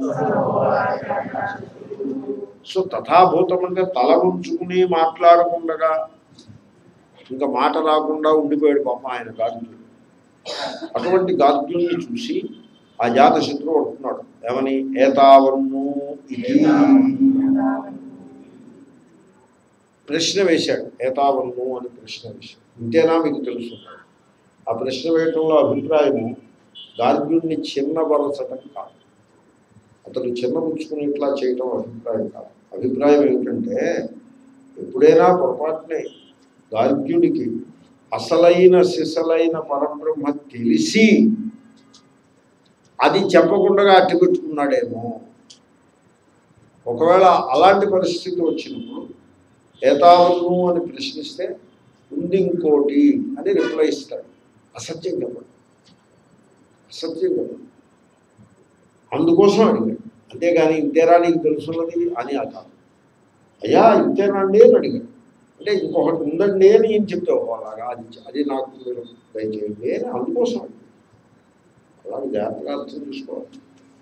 సో తథాభూతం అంటే తల ఉంచుకుని మాట్లాడకుండా ఇంకా మాట రాకుండా ఉండిపోయాడు పాప ఆయన గార్గ్యుడు. అటువంటి గార్గ్యుల్ని చూసి ఆ జాతశత్రువు అంటున్నాడు ఏమని, ఏతావన్ను ఇది ప్రశ్న వేశాడు. ఏతావన్ను అని ప్రశ్న వేశాడు. ఇంతేనా మీకు తెలుసున్నాడు. ఆ ప్రశ్న వేయటంలో అభిప్రాయము గార్గ్యుడిని చిన్నబరచటం కాదు, అతను చిన్నపుచ్చుకుని ఇట్లా చేయటం అభిప్రాయం కాదు. అభిప్రాయం ఏమిటంటే ఎప్పుడైనా పొరపాటునే గార్గ్యుడికి అసలైన సిసలైన పరబ్రహ్మ తెలిసి అది చెప్పకుండా అట్టిపెట్టుకున్నాడేమో. ఒకవేళ అలాంటి పరిస్థితి వచ్చినప్పుడు ఏతావన్ను అని ప్రశ్నిస్తే ఉంది ఇంకోటి అని రిప్లై ఇస్తాడు. అసత్యం చెప్పడు, అసత్యం చెప్పడు. అందుకోసం అడిగాడు. అంతేగాని ఇంతేరా నీకు తెలుసున్నది అని కాదు. అయ్యా ఇంతేనండి అని అడిగాడు. అంటే ఇంకొకటి ఉందండి అని ఏం చెప్తావు అలాగా, అది నాకు మీరు దయచేయండి అని అందుకోసం అడిగాడు. అలాగే జాగ్రత్తగా అర్థం చూసుకోవాలి.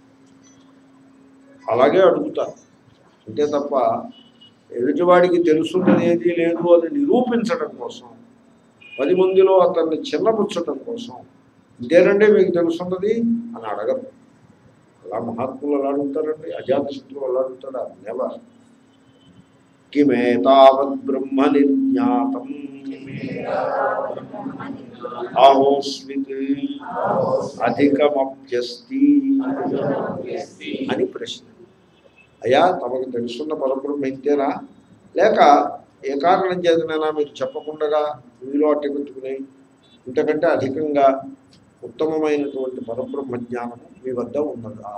అలాగే అడుగుతారు అంతే తప్ప ఎదుటివాడికి తెలుసున్నది ఏది లేదు అని నిరూపించడం కోసం, 10 మందిలో అతన్ని చిన్నపుచ్చటం కోసం ఇంతేనంటే మీకు తెలుసున్నది అని అడగరు. అలా మహాత్ములు అలా అడుగుతారండి. అజాతశత్రువు అలా అడుగుతాడా? నెవర్. కిమేతావద్ బ్రహ్మ నిర్జ్ఞాతం ఆహోస్మిత్ అధికమప్యస్తి అని ప్రశ్న. అయ్యా తమకు తెలుసున్న పరబ్రహ్మ ఇంతేనా, లేక ఏ కారణం చేతనైనా మీరు చెప్పకుండా మీలో అట్టపెట్టుకుని ఇంతకంటే అధికంగా ఉత్తమమైనటువంటి పరబ్రహ్మ జ్ఞానము మీ వద్ద ఉన్నదా?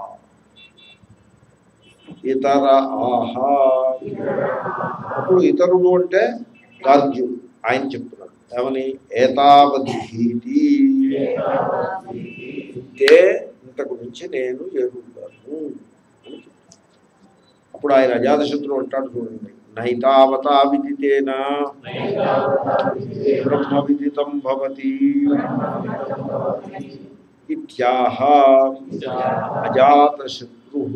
ఇతర ఆహా. అప్పుడు ఇతరుడు అంటే గార్గ్యుడు. ఆయన చెప్తున్నాడు ఏమని, ఏతావధీతి ఇంతే, ఇంతకు మించి నేను ఎరుగను. అప్పుడు ఆయన అజాతశత్రువు అంటాడు చూడండి, నైతావతా విదితేనా బ్రహ్మ విదితం భవతి ఇత్యాహ అజాతశత్రుః.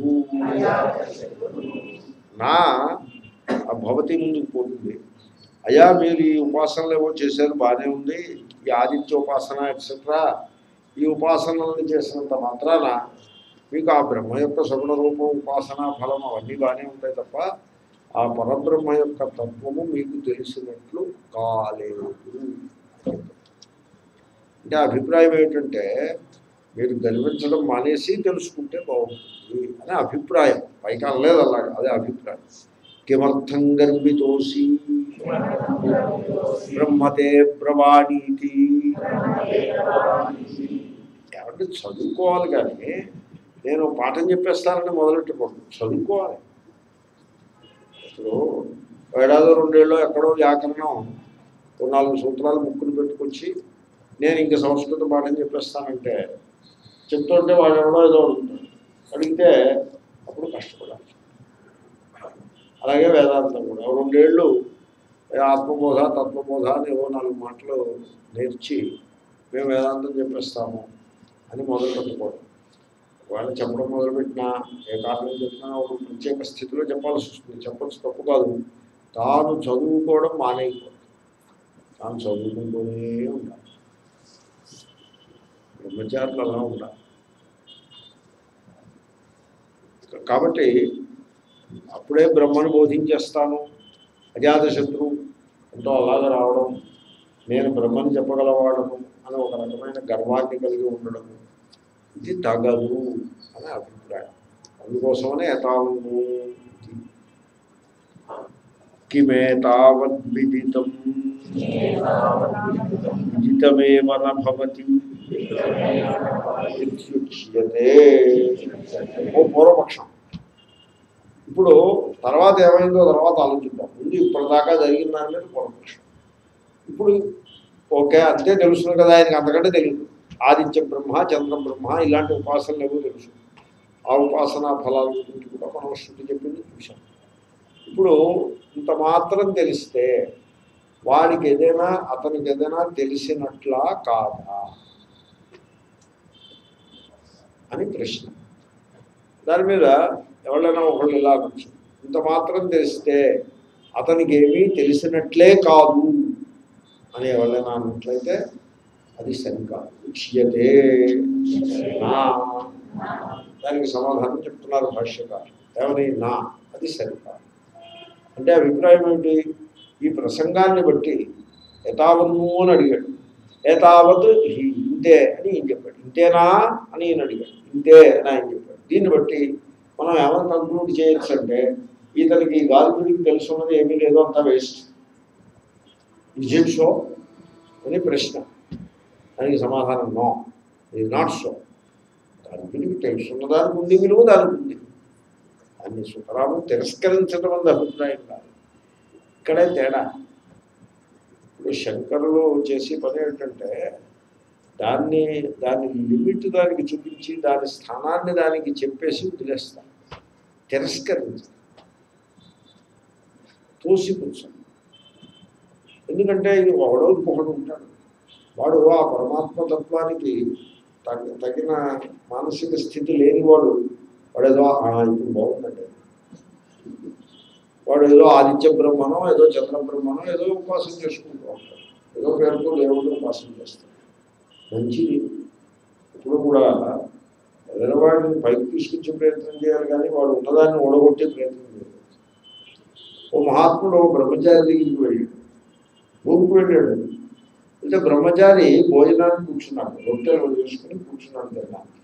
నా భవతి ముందుకు పోతుంది. అయ్యా మీరు ఈ ఉపాసనలు ఏవో చేశారు బాగానే ఉంది, ఈ ఆదిత్య ఉపాసన ఎట్సెట్రా, ఈ ఉపాసనలను చేసినంత మాత్రాన మీకు ఆ బ్రహ్మ యొక్క సగుణ రూపం ఉపాసన ఫలం అవన్నీ బాగానే ఉంటాయి తప్ప ఆ పరబ్రహ్మ యొక్క తత్వము మీకు తెలిసినట్లు కాలేదు. అంటే అభిప్రాయం ఏమిటంటే మీరు గర్వించడం మానేసి తెలుసుకుంటే బాగుంటుంది అని అభిప్రాయం. పైకి అనలేదు అలాగా, అదే అభిప్రాయం. కిమర్థం గర్భితోసి బ్రహ్మతే బ్రవాణీతి. ఏమంటే చదువుకోవాలి కానీ నేను పాఠం చెప్పేస్తానని మొదలెట్టుకోండి, చదువుకోవాలి. ఇప్పుడు 1 ఏడాదో 2 ఏళ్ళో ఎక్కడో వ్యాకరణం 4 సూత్రాలు ముక్కులు పెట్టుకొచ్చి నేను ఇంక సంస్కృత పాఠం చెప్పేస్తానంటే చెప్తుంటే వాడు ఎవడో ఏదో అడుగుతాడు. అడిగితే అప్పుడు కష్టపడాలి. అలాగే వేదాంతం కూడా 2 ఏళ్ళు ఆత్మబోధ తత్వబోధ అని ఏవో 4 మాటలు నేర్చి మేము వేదాంతం చెప్పేస్తాము అని మొదలు పెట్టుకోవడం. వాళ్ళు చెప్పడం మొదలుపెట్టినా ఏ కారణం చెప్పినా ఒక ప్రత్యేక స్థితిలో చెప్పాల్సి వస్తుంది. చెప్పచ్చు, తప్పు కాదు. తాను చదువుకోవడం మానేయకూడదు, తాను చదువుకుంటూనే ఉండాలి. బ్రహ్మచారులు అలా ఉండాలి. కాబట్టి అప్పుడే బ్రహ్మను బోధించేస్తాను అజాతశత్రువు అంటూ అలాగే రావడం, నేను బ్రహ్మని చెప్పగలవాడను అని ఒక రకమైన గర్వాన్ని కలిగి ఉండడము, ఇది తగదు అనే అభిప్రాయం. అందుకోసమనే ఏతావన్ను కిమేతావద్విదితం విదితమేవ న భవతి ఇత్యుచ్యతే. ఓ పూర్వపక్షం. ఇప్పుడు తర్వాత ఏమైందో తర్వాత ఆలోచిద్దాం. ముందు ఇప్పటిదాకా జరిగిన దాని మీద పూర్వపక్షం. ఇప్పుడు ఓకే అంతే తెలుసును కదా, ఆయనకి అంతకంటే తెలియదు. ఆదిత్య బ్రహ్మ, చంద్ర బ్రహ్మ ఇలాంటి ఉపాసనలు ఏవో తెలుసు. ఆ ఉపాసనా ఫలాల గురించి కూడా మనం శృతి చెప్పింది చూసాం. ఇప్పుడు ఇంత మాత్రం తెలిస్తే వాడికి ఏదైనా అతనికి ఏదైనా తెలిసినట్లా కాదా అని ప్రశ్న. దాని మీద ఎవరైనా ఒకళ్ళు ఇలా అనొచ్చు, ఇంత మాత్రం తెలిస్తే అతనికి ఏమీ తెలిసినట్లే కాదు అని ఎవరైనా అన్నట్లయితే అది సరికాదు. ఉచ్యతే నా. దానికి సమాధానం చెప్తున్నారు భాష్యకారు. ఏమని? నా, అది సరికాదు. అంటే అభిప్రాయం ఏమిటి? ఈ ప్రసంగాన్ని బట్టి యథావన్ను అని అడిగాడు. ఏతావత్ ఇంతే అని ఈయన చెప్పాడు. ఇంతేనా అని ఈయన అడిగాడు. ఇంతే అని ఆయన చెప్పాడు. దీన్ని బట్టి మనం ఏమైనా కంక్లూడ్ చేయొచ్చు అంటే ఇతనికి గాలిపుడికి తెలుసున్నది ఏమీ లేదో అంతా వేస్ట్. ఇజ్ ఇట్ సో అని ప్రశ్న. దానికి సమాధానం నో, ఇట్ నాట్ సో. గాలిపుడికి తెలుసున్న దానికి ఉంది విలువ, దానికి ఉంది. దాన్ని సుతరాము తిరస్కరించడం అన్నది అభిప్రాయం కాదు. ఇక్కడే తేడా. ఇప్పుడు శంకరులు చేసే పని ఏంటంటే దాని లిమిట్ దానికి చూపించి దాని స్థానాన్ని దానికి చెప్పేసి వదిలేస్తారు. తిరస్కరించారు, తోసిపుచ్చారు. ఎందుకంటే ఇది ఒకడో ఇంకొకడు ఉంటాడు. వాడు ఆ పరమాత్మతత్వానికి తగిన మానసిక స్థితి లేనివాడు. వాడేదో ఇప్పుడు బాగుందండి, వాడు ఏదో ఆదిత్య బ్రహ్మనో ఏదో చంద్ర బ్రహ్మనో ఏదో ఉపాసన చేసుకుంటూ ఉంటాడు. ఏదో పేరుతో దేవుడు ఉపాసన చేస్తాడు. మంచిది. ఇప్పుడు కూడా ఎదరవాడిని పైకి తీసుకొచ్చే ప్రయత్నం చేయాలి, కానీ వాడు ఉన్నదాన్ని ఓడగొట్టే ప్రయత్నం చేయాలి. ఓ మహాత్ముడు బ్రహ్మచారి దగ్గరికి వెళ్ళాడు, రూమ్కి వెళ్ళాడు. అయితే బ్రహ్మచారి భోజనాన్ని కూర్చున్నాడు, రొట్టెలు చేసుకుని కూర్చున్నాడు తినడానికి.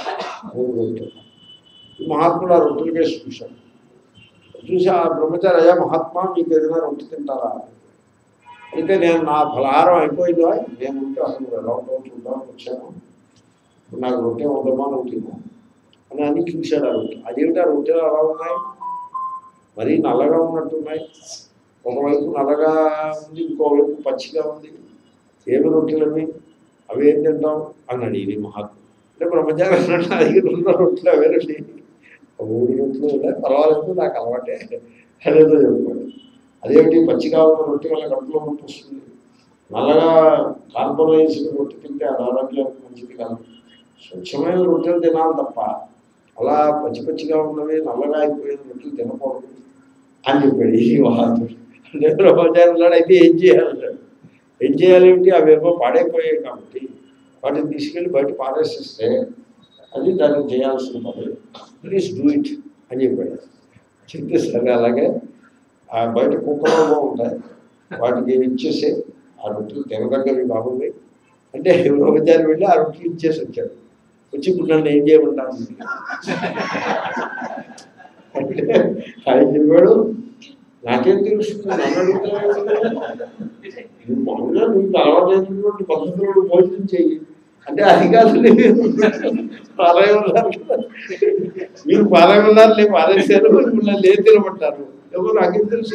ఈ మహాత్ముడు ఆ రొట్టెలు కేసి చూశాడు. చూసి ఆ బ్రహ్మచారి, అయ్యా మహాత్మా మీకు ఏదైనా రొట్టె తింటారా? అయితే నేను నా ఫలహారం అయిపోయిందా, నేను ఉంటే అసలు ఎలా ఉంటావు చూద్దామని వచ్చాను, నాకు రొట్టె వద్దమా నువ్వు తిను అని అని చూశాడు. ఆ రొట్టె అదేమిటి, ఆ రొట్టెలు అలా ఉన్నాయి, మరీ నల్లగా ఉన్నట్టున్నాయి. ఒకవైపు నల్లగా ఉంది, ఇంకోవైపు పచ్చిగా ఉంది. ఏమి రొట్టెలవి, అవి ఏం తింటాం అని అడిగింది మహాత్ముడు. అంటే బ్రహ్మచారి అన్నట్టు దగ్గర ఉన్న రొట్టెలు అవేనండి, 3 రొట్టెలు ఉన్నాయి, పర్వాలేదు నాకు అలవాటే అనేదో చెప్పాడు. అదేమిటి, పచ్చిగా ఉన్న రొట్టె వల్ల కడుపులో నొప్పి వస్తుంది, నల్లగా కార్బోహైడ్రేట్స్ రొట్టె తింటే అది ఆరోగ్యానికి మంచిది కాదు, స్వచ్ఛమైన రొట్టెలు తినాలి తప్ప అలా పచ్చిగా ఉన్నవి నల్లగా అయిపోయిన రొట్టెలు తినకూడదు అని చెప్పాడు ఈ మహాత్ముడు. అంటే బ్రహ్మచారి ఉన్నాడు, అయితే ఏం చేయాలంటాడు. ఏం చేయాలేమిటి, అవేమో పాడైపోయాయి కాబట్టి వాటిని తీసుకెళ్ళి బయట పారేసిస్తే అది దానికి చేయాల్సిన పని, ప్లీజ్ డూ ఇట్ అని చెప్పాడు. చెప్తే సరే అలాగే ఆ బయట కుక్కలో ఉంటాయి, వాటికి ఇచ్చేసి ఆ రొట్టెలు తినదగ్గవి బాగుంది అంటే బ్రహ్మచారి వెళ్ళి ఆ రొట్టెలు ఇచ్చేసి వచ్చాడు. వచ్చి ఇప్పుడు నన్ను ఏం చేయమంటాను అంటే ఆయన చెప్పాడు, నాకేం తెలుస్తుంది, నన్ను అడుగుతాను, నువ్వు మామూలుగా నువ్వు అలవాటైనటువంటి పద్ధతులు భోజనం చెయ్యి అంటే అది కాదు, పాలయ ఉన్నారు కదా, మీరు పాలయ ఉన్నారు, లేదు పారేశారు, మిమ్మల్ని లేదు తినమంటారు, ఎవరు నాకేం తెలుసు,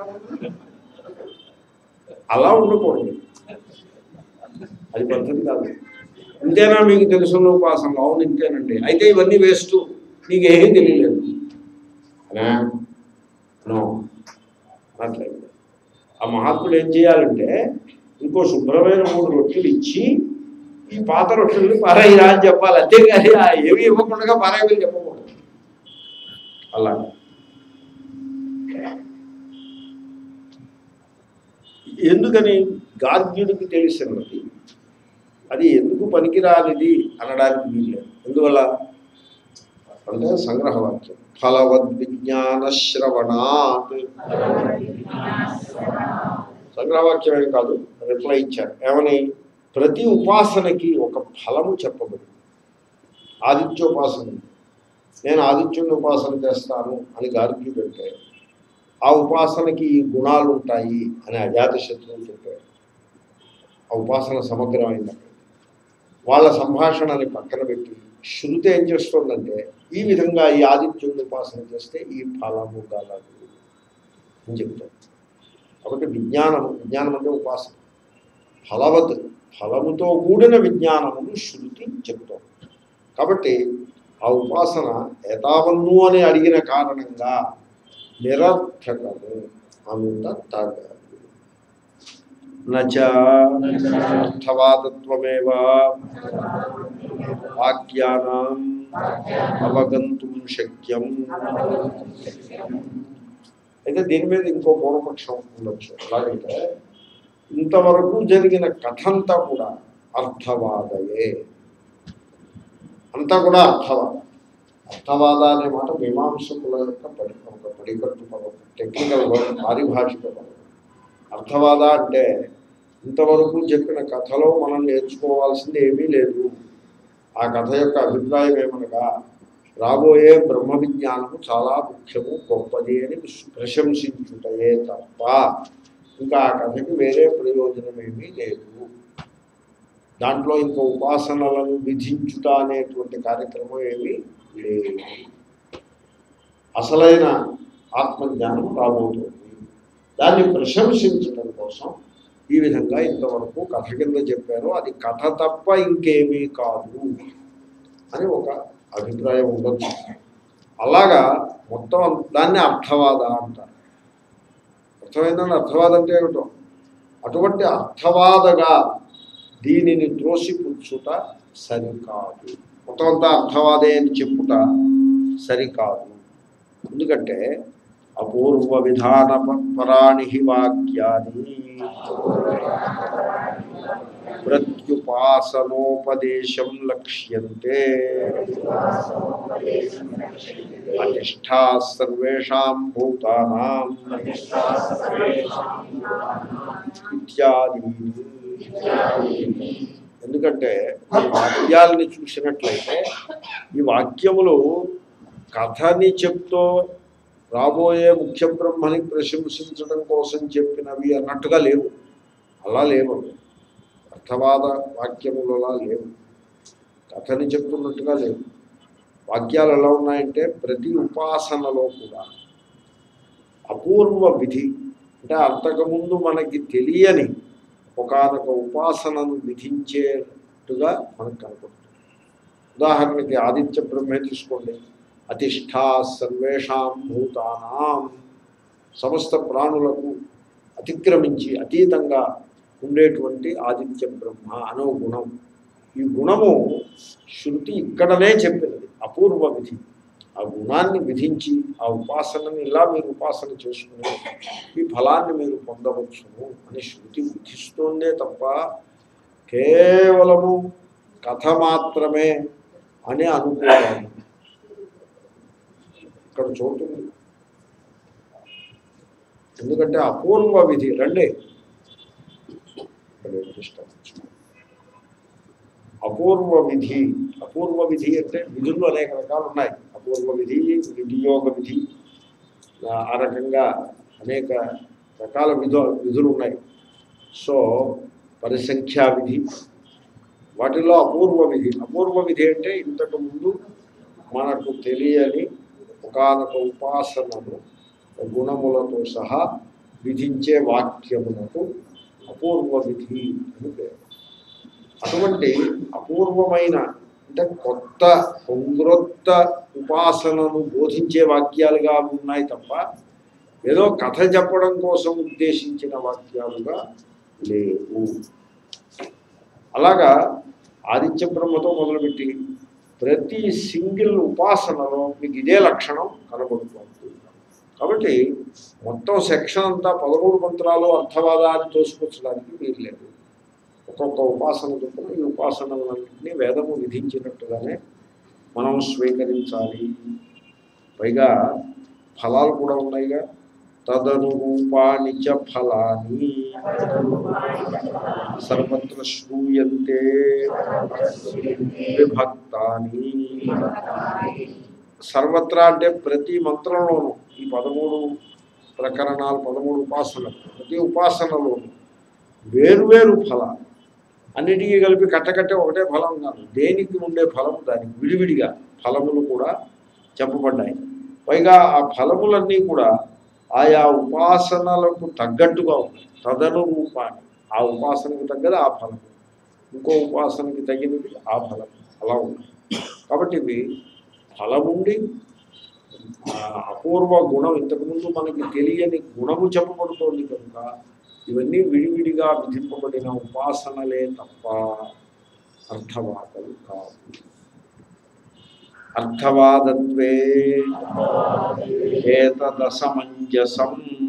అలా ఉండకూడదు, అది పద్ధతి కాదు. ఇంతేనా మీకు తెలుసున్న ఉపాసన? అవును ఇంతేనండి. అయితే ఇవన్నీ వేస్ట్, నీకు ఏమీ తెలియలేదు నో అట్లేదు. ఆ మహాత్ముడు ఏం చేయాలంటే ఇంకో శుభ్రమైన 3 రొట్టెలు ఇచ్చి ఈ పాత రొట్టెల్ని పారాయిరా అని చెప్పాలి, అంతేగాని ఏమి ఇవ్వకుండా పారాయిలు చెప్పకూడదు. అలా ఎందుకని గార్గ్యుడికి తెలిసినది అది ఎందుకు పనికిరానిది అనడానికి వీల్లేదు. ఎందువల్ల అంటే సంగ్రహవాక్యం, ఫలవద్విజ్ఞాన శ్రవణాత్. సంగ్రహవాక్యం ఏం కాదు, రిప్లై ఇచ్చారు. ఏమని? ప్రతి ఉపాసనకి ఒక ఫలము చెప్పబడింది. ఆదిత్యోపాసన, నేను ఆదిత్యుని ఉపాసన చేస్తాను అని గార్గ్యుడు అంటే ఆ ఉపాసనకి ఈ గుణాలు ఉంటాయి అని అజాతశత్రువు చెప్పాడు. ఆ ఆ ఉపాసన సమగ్రమైంది. వాళ్ళ సంభాషణని పక్కన పెట్టి శృతి ఏం చేస్తుందంటే ఈ విధంగా ఈ ఆదిత్యుని ఉపాసన చేస్తే ఈ ఫలము గలదు అని చెప్తారు. కాబట్టి విజ్ఞానం అంటే ఉపాసన, ఫలముతో కూడిన విజ్ఞానమును శృతి చెప్తాం. కాబట్టి ఆ ఉపాసన ఏతావన్ను అని అడిగిన కారణంగా నిరర్థకము అంత తగదు. నచ అర్థవాదత్వమేవ వాక్యానాం అవగంతుం శక్యం. అయితే దీని మీద ఇంకో పూర్వపక్షం ఉండొచ్చు. అలాగైతే ఇంతవరకు జరిగిన కథంతా కూడా అర్థవాదయే, అంతా కూడా అర్థవాద అనే మాట మీమాంసకుల యొక్క పడికట్టు పదం, టెక్నికల్ వర్డ్, పారిభాషిక పదం. అర్థవాద అంటే ఇంతవరకు చెప్పిన కథలో మనం నేర్చుకోవాల్సింది ఏమీ లేదు. ఆ కథ యొక్క అభిప్రాయం ఏమనగా రాబోయే బ్రహ్మ విజ్ఞానము చాలా ముఖ్యము, గొప్పది అని ప్రశంసించుటయే తప్ప ఇంకా ఆ కథకి వేరే ప్రయోజనం ఏమీ లేదు. దాంట్లో ఇంకో ఉపాసనలను విధించుట అనేటువంటి కార్యక్రమం ఏమీ లేదు. అసలైన ఆత్మజ్ఞానం రాబోతుంది. దాన్ని ప్రశంసించడం కోసం ఈ విధంగా ఇంతవరకు కథ కింద చెప్పారు. అది కథ తప్ప ఇంకేమీ కాదు అని ఒక అభిప్రాయం ఉండొచ్చు. అలాగా మొత్తం దాన్ని అర్థవాద అంటారు. అర్థమైందని అర్థవాద అంటే ఏమిటో అటువంటి అర్థవాదగా దీనిని త్రోసిపుచ్చుట సరికాదు. మొత్తం అంతా అర్థవాదే అని చెప్పుట సరికాదు. ఎందుకంటే అపూర్వ విధాన పరాణి వాక్యాని ప్రత్యుపాసనోపదేశం లక్ష్యంతే అతిష్ఠా సర్వేషాం భూతానాం ఇత్యాదీని. ఎందుకంటే ఈ వాక్యాలని చూసినట్లయితే ఈ వాక్యములు కథని చెప్తూ రాబోయే ముఖ్య బ్రహ్మని ప్రశంసించడం కోసం చెప్పినవి అన్నట్టుగా లేవు. అలా లేవు. అర్థవాద వాక్యములలా లేవు. కథని చెప్తున్నట్టుగా లేవు. వాక్యాలు ఎలా ఉన్నాయంటే ప్రతి ఉపాసనలో కూడా అపూర్వ విధి అంటే అంతకుముందు మనకి తెలియని ఒకానొక ఉపాసనను విధించేట్టుగా మనకు కనపడుతుంది. ఉదాహరణకి ఆదిత్య బ్రహ్మే తీసుకోండి. అతిష్ఠా సర్వేషాం భూతానాం, సమస్త ప్రాణులకు అతిక్రమించి అతీతంగా ఉండేటువంటి ఆదిత్య బ్రహ్మ అనో గుణం. ఈ గుణము శృతి ఇక్కడనే చెప్పినది, అపూర్వ విధి. ఆ గుణాన్ని విధించి ఆ ఉపాసనని ఇలా మీరు ఉపాసన చేసుకుని ఈ ఫలాన్ని మీరు పొందవచ్చును అని శృతి విధిస్తోందే తప్ప కేవలము కథ మాత్రమే అని అనుకోవాలి. ఇక్కడ చూస్తుంది. ఎందుకంటే అపూర్వ విధి రండి అపూర్వ విధి అంటే విధులు అనేక రకాలు ఉన్నాయి. అపూర్వ విధి, వినియోగ విధి, ఆ రకంగా అనేక రకాల విధులు ఉన్నాయి. సో పరిసంఖ్యా విధి, వాటిలో అపూర్వ విధి అంటే ఇంతకు ముందు మనకు తెలియని ఒకానొక ఉపాసనను గుణములతో సహా విధించే వాక్యములకు అపూర్వ విధి అని పేరు. అటువంటి అపూర్వమైన అంటే కొత్త పొంగ్రొత్త ఉపాసనను బోధించే వాక్యాలుగా ఉన్నాయి తప్ప ఏదో కథ చెప్పడం కోసం ఉద్దేశించిన వాక్యాలుగా లేవు. అలాగా ఆదిత్య బ్రహ్మతో మొదలుపెట్టి ప్రతి సింగిల్ ఉపాసనలో మీకు ఇదే లక్షణం కనబడుతుంది. కాబట్టి మొత్తం సెక్షన్ అంతా 13 మంత్రాలు అర్థవాదాన్ని తోసుకొచ్చడానికి వీలు లేదు. ఒక్కొక్క ఉపాసన చొప్పున ఈ ఉపాసనలన్నింటినీ వేదము విధించినట్టుగానే మనం స్వీకరించాలి. పైగా ఫలాలు కూడా ఉన్నాయిగా. తదనురూపాణి చ ఫలాని సర్వత్ర శ్రూయంతే విభక్తాని. సర్వత్రా అంటే ప్రతి మంత్రంలోనూ ఈ 13 ప్రకరణాలు, 13 ఉపాసనలు, ప్రతి ఉపాసనలోనూ వేరువేరు ఫలాలు, అన్నిటికీ కలిపి కట్టకట్టే ఒకటే ఫలం కాదు, దేనికి ఉండే ఫలము దానికి విడివిడిగా ఫలములు కూడా చెప్పబడ్డాయి. పైగా ఆ ఫలములన్నీ కూడా ఆయా ఉపాసనలకు తగ్గట్టుగా ఉన్నాయి. తదనురూపాన్ని, ఆ ఉపాసనకు తగ్గది ఆ ఫలం, ఇంకో ఉపాసనకి తగినది ఆ ఫలం, అలా ఉన్నాయి. కాబట్టి ఇవి ఫలముండి అపూర్వ గుణం, ఇంతకుముందు మనకి తెలియని గుణము చెప్పబడుతోంది కనుక ఇవన్నీ విడివిడిగా విధింపబడిన ఉపాసనలే తప్ప అర్థవాదలు కావు. అర్థవాదత్వే ఏతదసమంజసం,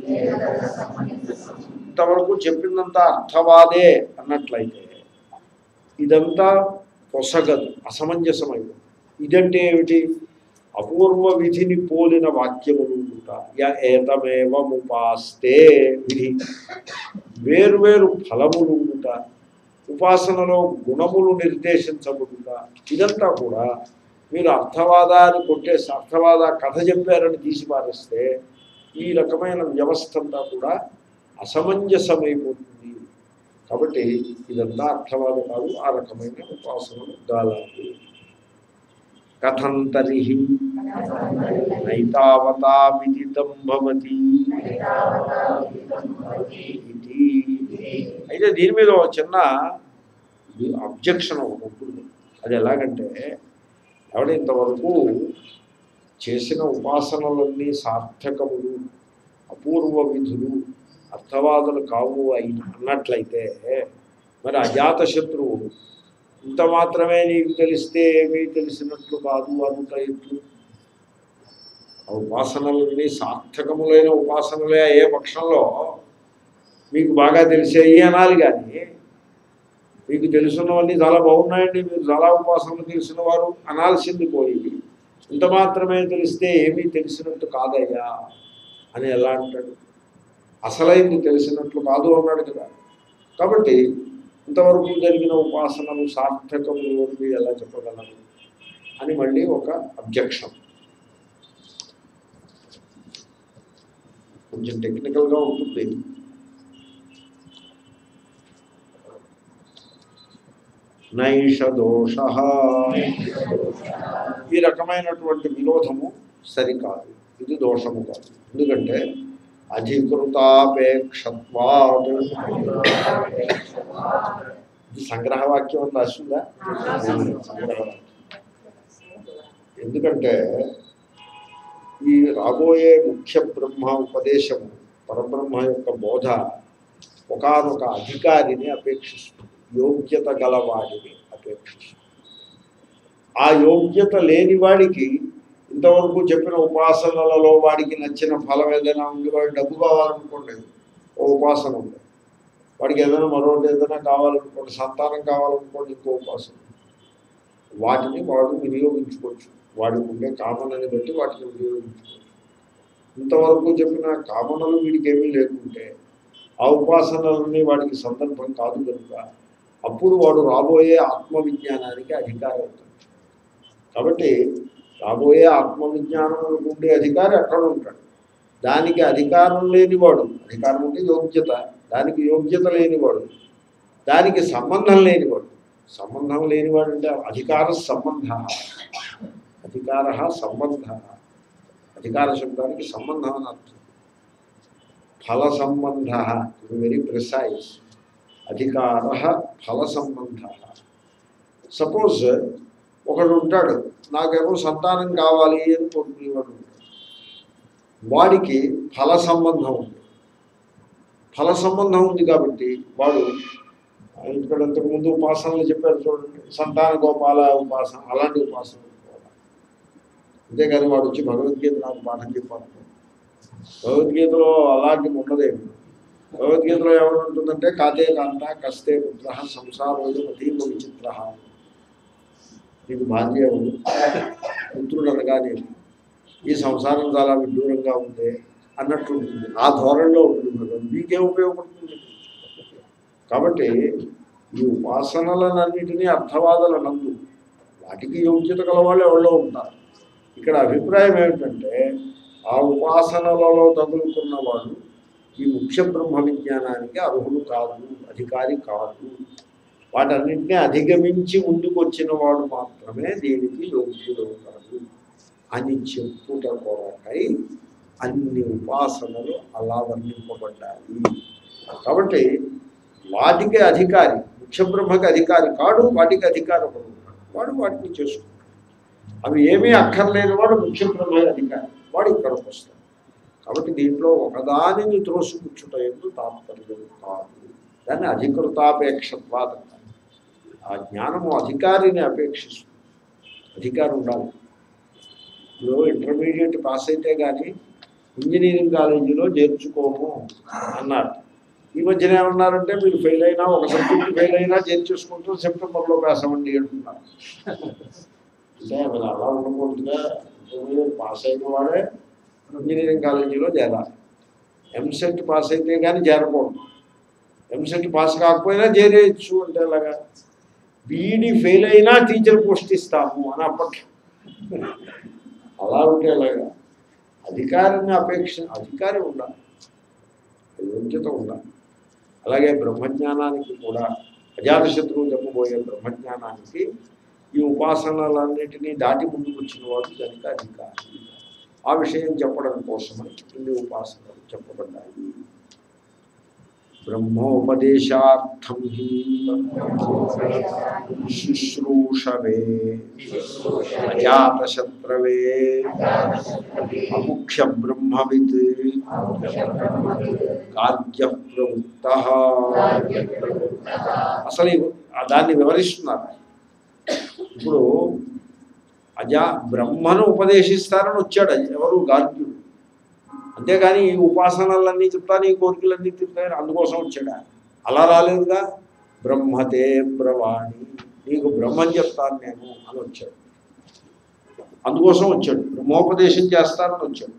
ఇంతవరకు చెప్పిందంతా అర్థవాదే అన్నట్లయితే ఇదంతా పొసగదు, అసమంజసమైంది. ఇదంటే ఏమిటి? అపూర్వ విధిని పోలిన వాక్యములు ఏతమేవముపాస్తే విధి, వేర్వేరు ఫలములు ఉంట, ఉపాసనలో గుణములు నిర్దేశించబడుట, ఇదంతా కూడా మీరు అర్థవాదాన్ని కొట్టేసి అర్థవాద కథ చెప్పారని తీసి పారేస్తే ఈ రకమైన వ్యవస్థ అంతా కూడా అసమంజసమైపోతుంది. కాబట్టి ఇదంతా అర్థవాద కాదు, ఆ రకమైన ఉపాసనలు గాలాలి. కథం తరిహి నైతావతా విదితం భవతి ఇది. అయితే దీని మీద ఒక చిన్న అబ్జెక్షన్ ఒకటి ఉంటుంది. అది ఎలాగంటే, ఎవడ ఇంతవరకు చేసిన ఉపాసనలన్నీ సార్థకములు, అపూర్వ విధులు, అర్థవాదులు కావు అన్నట్లయితే మరి అజాతశత్రువు ఇంత మాత్రమే నీకు తెలిస్తే ఏమీ తెలిసినట్లు కాదు అనుట ఎట్లు? ఆ ఉపాసనలన్నీ సార్థకములైన ఉపాసనలే అయ్యే పక్షంలో మీకు బాగా తెలిసేయి అనాలి. కానీ మీకు తెలుసున్నవన్నీ చాలా బాగున్నాయండి, మీరు చాలా ఉపాసనలు తెలిసిన వారు అనాల్సింది పోయి ఇంత మాత్రమే తెలిస్తే ఏమీ తెలిసినట్టు కాదయ్యా అని ఎలా అంటాడు? అసలైంది తెలిసినట్లు కాదు అన్నాడు కదా. కాబట్టి ఇంతవరకు జరిగిన ఉపాసనలు సార్థకములు అని ఎలా చెప్పగలరు అని మళ్ళీ ఒక అబ్జెక్షన్. కొంచెం టెక్నికల్గా ఉంటుంది. నైష దోష, ఈ రకమైనటువంటి విరోధము సరికాదు, ఇది దోషము కాదు. ఎందుకంటే అధికృతాపేక్షత్వాత్, సంగ్రహవాక్యం అని రాసిందా? సంగ్రహవాక్యం. ఎందుకంటే ఈ రాబోయే ముఖ్య బ్రహ్మ ఉపదేశము, పరబ్రహ్మ యొక్క బోధ ఒకానొక అధికారిని అపేక్షిస్తుంది, యోగ్యత గలవాడిని అపేక్షిస్తుంది. ఆ యోగ్యత లేని వాడికి ఇంతవరకు చెప్పిన ఉపాసనలలో వాడికి నచ్చిన ఫలం ఏదైనా ఉంది, వాడి డబ్బు కావాలనుకోండి ఓ ఉపాసన ఉంది, వాడికి ఏదైనా మరొకటి ఏదైనా కావాలనుకోండి, సంతానం కావాలనుకోండి ఇంకో ఉపాసన, వాటిని వాడు వినియోగించుకోవచ్చు. వాడికి ఉండే కామనని బట్టి వాటిని వినియోగించుకోవచ్చు. ఇంతవరకు చెప్పిన కామనలు వీడికి ఏమీ లేకుంటే ఆ ఉపాసనలన్నీ వాడికి సందర్భం కాదు కనుక అప్పుడు వాడు రాబోయే ఆత్మవిజ్ఞానానికి అధికారం అవుతాడు. కాబట్టి రాబోయే ఆత్మవిజ్ఞానములకు ఉండే అధికారి అక్కడ ఉంటాడు. దానికి అధికారం లేనివాడు, అధికారం అంటే యోగ్యత, దానికి యోగ్యత లేనివాడు, దానికి సంబంధం లేనివాడు, సంబంధం లేనివాడు అంటే అధికార సంబంధ, అధికార సంబంధ, అధికార శబ్దానికి సంబంధం అని అర్థం. ఫల సంబంధ, ఇది వెరీ ప్రిసైజ్. అధికార ఫల సంబంధ. సపోజ్ ఒకడు ఉంటాడు, నాకేమో సంతానం కావాలి అని కోరుకునేవాడు ఉంటాడు. వాడికి ఫల సంబంధం ఉంది. ఫల సంబంధం ఉంది కాబట్టి వాడు ఇక్కడ ఇంతకుముందు ఉపాసనలు చెప్పారు చూడండి, సంతాన గోపాల ఉపాసన, అలాంటి ఉపాసన. అంతేకాని వాడు వచ్చి భగవద్గీత నాకు పాఠం చెప్పాలి, భగవద్గీతలో అలాంటి ఉండదేమి. భగవద్గీతలో ఏమంటుందంటే కాతే కాంత కస్తే పుత్ర సంసారోజు అతీవ విచిత్ర, నీకు భార్య ఉంది, పుత్రుడు అనగానే ఈ సంసారం చాలా విడ్డూరంగా ఉంది అన్నట్లు ఉంటుంది. ఆ ధోరణిలో ఉంటుంది. మీకేం ఉపయోగపడుతుంది? కాబట్టి ఈ ఉపాసనలన్నింటినీ అర్థవాదుల నందు వాటికి యోగ్యత గలవాళ్ళు ఎవరో ఉంటారు. ఇక్కడ అభిప్రాయం ఏమిటంటే ఆ ఉపాసనలలో తగులుకున్న వాళ్ళు ఈ ముఖ్య బ్రహ్మ విజ్ఞానానికి అర్హులు కాదు, అధికారి కాదు వాటన్నింటినీ అధిగమించి ముందుకు వచ్చిన వాడు మాత్రమే దీనికి యోగ్యుడవుతాడు అని చెప్పుట కొరకై అన్ని ఉపాసనలు అలా వర్ణింపబడ్డాయి. కాబట్టి వాటికి అధికారి, ముఖ్య బ్రహ్మకి అధికారి కాడు, వాటికి అధికారం ఉన్నాడు, వాడు వాటిని చేసుకుంటాడు. అవి ఏమీ అక్కర్లేని వాడు ముఖ్య బ్రహ్మ అధికారి, వాడు ఇక్కడికి వస్తాడు. కాబట్టి దీంట్లో ఒకదానిని త్రోసిపుచ్చుట ఎందు తాత్పర్యం కాదు. దాన్ని అధికృతాపేక్షత్వాద. ఆ జ్ఞానము అధికారిని అపేక్షిస్తుంది, అధికారం ఉండాలి. ఇప్పుడు ఇంటర్మీడియట్ పాస్ అయితే కానీ ఇంజనీరింగ్ కాలేజీలో చేర్చుకోము అన్నారు. ఈ మధ్యన ఏమన్నారంటే మీరు ఫెయిల్ అయినా, ఒక సబ్జెక్ట్ ఫెయిల్ అయినా చేర్చేసుకుంటూ సెప్టెంబర్లో పాస్ అవ్వండి అంటున్నారు. అంటే మరి అలా ఉండకూడదుగా. ఇంటర్మీడియట్ పాస్ అయిన వాడే ఇంజనీరింగ్ కాలేజీలో చేరాలి. ఎంసెట్ పాస్ అయితే కానీ చేరకూడదు. ఎంసెట్ పాస్ కాకపోయినా చేరేయచ్చు అంటే అలాగా. బీఈడీ ఫెయిల్ అయినా టీచర్ పోస్ట్ ఇస్తాము అని అప్పట్లో. అలా ఉంటే అలాగా. అధికారిని అధికారి ఉండాలి, యోగ్యత ఉండాలి. అలాగే బ్రహ్మజ్ఞానానికి కూడా అజాతశత్రువు చెప్పబోయే బ్రహ్మజ్ఞానానికి ఈ ఉపాసనలన్నిటినీ దాటి ముందుకు వచ్చిన వాడు దానికి అధికారి. ఆ విషయం చెప్పడం కోసమని ఇన్ని ఉపాసనలు చెప్పబడ్డాయి. బ్రహ్మోపదేశార్థం హి శుశ్రూషవే అజాతశత్రవే అముఖ్య బ్రహ్మవిత్ కార్య ప్రవృత్త. అసలు దాన్ని వివరిస్తున్నారు. ఇప్పుడు బ్రహ్మను ఉపదేశిస్తారని వచ్చాడు ఎవరు? గార్గ్యుడు. అంతేగాని ఈ ఉపాసనలన్నీ చెప్తాను, ఈ కోరికలన్నీ చెప్తాను అందుకోసం వచ్చాడా? అలా రాలేదుగా. బ్రహ్మతే బ్రవాణి, నీకు బ్రహ్మని చెప్తాను నేను అని వచ్చాడు. అందుకోసం వచ్చాడు, బ్రహ్మోపదేశం చేస్తానని వచ్చాడు.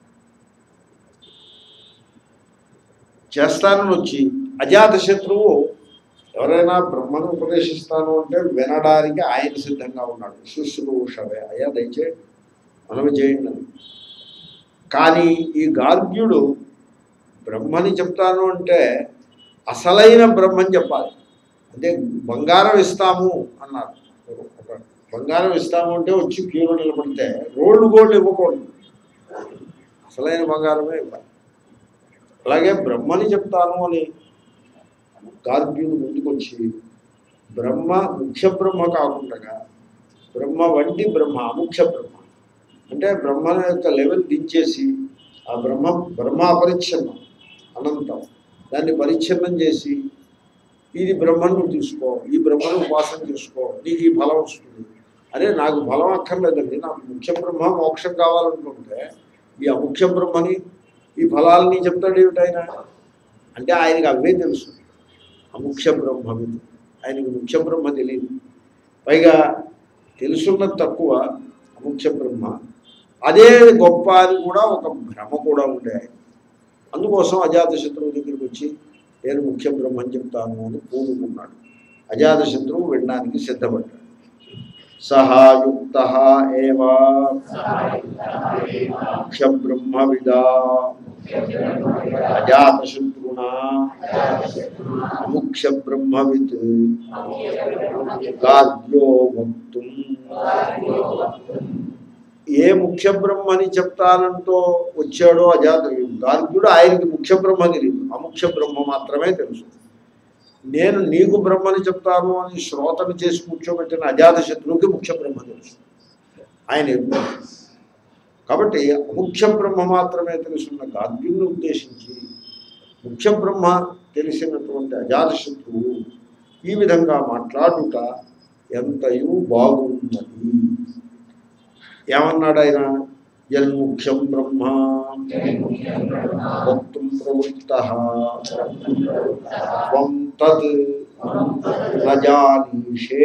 చేస్తానని వచ్చి అజాతశత్రువు ఎవరైనా బ్రహ్మను ఉపదేశిస్తాను అంటే వినడానికి ఆయన సిద్ధంగా ఉన్నాడు. శుశ్రూషవే, అయ్యా దయచేయండి, మనవి చేయండి. కానీ ఈ గార్గ్యుడు బ్రహ్మని చెప్తాను అంటే అసలైన బ్రహ్మని చెప్పాలి. అంటే బంగారం ఇస్తాము అన్నారు. బంగారం ఇస్తాము అంటే వచ్చి క్యూలో నిలబడితే రోడ్లు గోల్డ్ ఇవ్వకూడదు, అసలైన బంగారమే ఇవ్వాలి. అలాగే బ్రహ్మని చెప్తాను అని గార్గ్యుడు ముందుకొచ్చి బ్రహ్మ ముఖ్య బ్రహ్మ కాకుండా బ్రహ్మ వంటి బ్రహ్మ అముఖ్య బ్రహ్మ అంటే బ్రహ్మ యొక్క లెవెల్ దించేసి ఆ బ్రహ్మ అపరిచ్ఛిన్నం అనంతం, దాన్ని పరిచ్ఛిన్నం చేసి ఇది బ్రహ్మను తీసుకో, ఈ బ్రహ్మను ఉపాసన చేసుకో, నీకు ఈ ఫలం వస్తుంది. అరే నాకు ఫలం అక్కర్లేదండి, నాకు ముఖ్య బ్రహ్మ మోక్షం కావాలనుకుంటే ఈ అముఖ్య బ్రహ్మని ఈ ఫలాలని చెప్తాడు ఏమిటైనా అంటే ఆయనకి అవే తెలుసు. అముఖ్య బ్రహ్మవి, ఆయనకి ముఖ్య బ్రహ్మ తెలియదు. పైగా తెలుసున్నది తక్కువ అముఖ్య బ్రహ్మ, అదే గొప్ప అని కూడా ఒక భ్రమ కూడా ఉండే. అందుకోసం అజాతశత్రువు దగ్గరికి వచ్చి నేను ముఖ్య బ్రహ్మని చెప్తాను అని పూనుకున్నాడు. అజాతశత్రువు వినడానికి సిద్ధపడ్డాడు. సహాయుక్త ఏవా ముఖ్య బ్రహ్మవిదా అజాతశత్రునా ముఖ్య బ్రహ్మవిత్ గార్గ్యో వక్తుం. ఏ ముఖ్య బ్రహ్మని చెప్తానంటూ వచ్చాడో గార్గ్యుడు, ఆయనకి ముఖ్య బ్రహ్మ తెలియదు, అముఖ్య బ్రహ్మ మాత్రమే తెలుసు. నేను నీకు బ్రహ్మని చెప్తాను అని శ్రోతను చేసి కూర్చోబెట్టిన అజాతశత్రువుకి ముఖ్య బ్రహ్మ తెలుసు, ఆయన ఎప్పుడు. కాబట్టి అముఖ్య బ్రహ్మ మాత్రమే తెలుసున్న గార్గ్యుని ఉద్దేశించి ముఖ్య బ్రహ్మ తెలిసినటువంటి అజాతశత్రువు ఈ విధంగా మాట్లాడుట ఎంతయూ బాగున్నది. ఏమన్నాడు ఆయన? యన్ముఖ్యం బ్రహ్మ వక్తుం ప్రవృత్తః త్వం తద్ న జానీషే.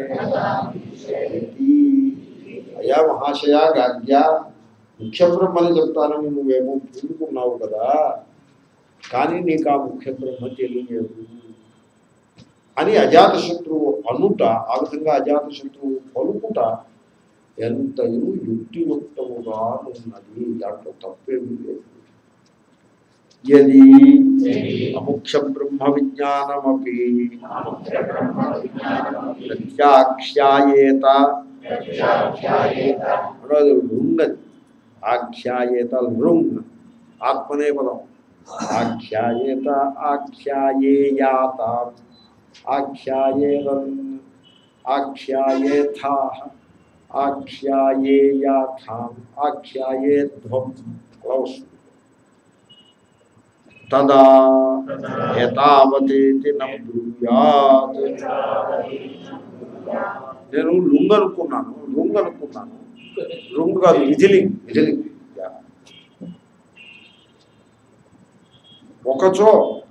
అయ్యా మహాశయ గార్గ్య, ముఖ్య బ్రహ్మని చెప్తానని నువ్వేమో పూనుకున్నావు కదా, కానీ నీకు ఆ ముఖ్య బ్రహ్మ తెలియదు అని అజాతశత్రువు అనుట, ఆ విధంగా అజాతశత్రువు పలుకుట ఎంతయు యుక్తియుక్తముగా ఉన్నది. దాంట్లో తప్పేమీ లేదు. యది అముఖ్య బ్రహ్మ విజ్ఞానమపి ప్రత్యాఖ్యాయేత అన్నది రుంగ్, అది ఆఖ్యాయేత రుంగ్, ఆత్మనే పదం. ఆఖ్యాయేత ఆఖ్యాయేయాత ఆఖ్యాయేరన్ ఆఖ్యాయేథాః ఆఖ్యాయేయాథాం ఆఖ్యాయేధ్వం అలా వస్తుంది. తదా ఏతావతేతి న బ్రూయాత్. నేను లుంగ్ అనుకున్నాను, లుంగ్ కాదు, విజిలింగ్. ఒకచో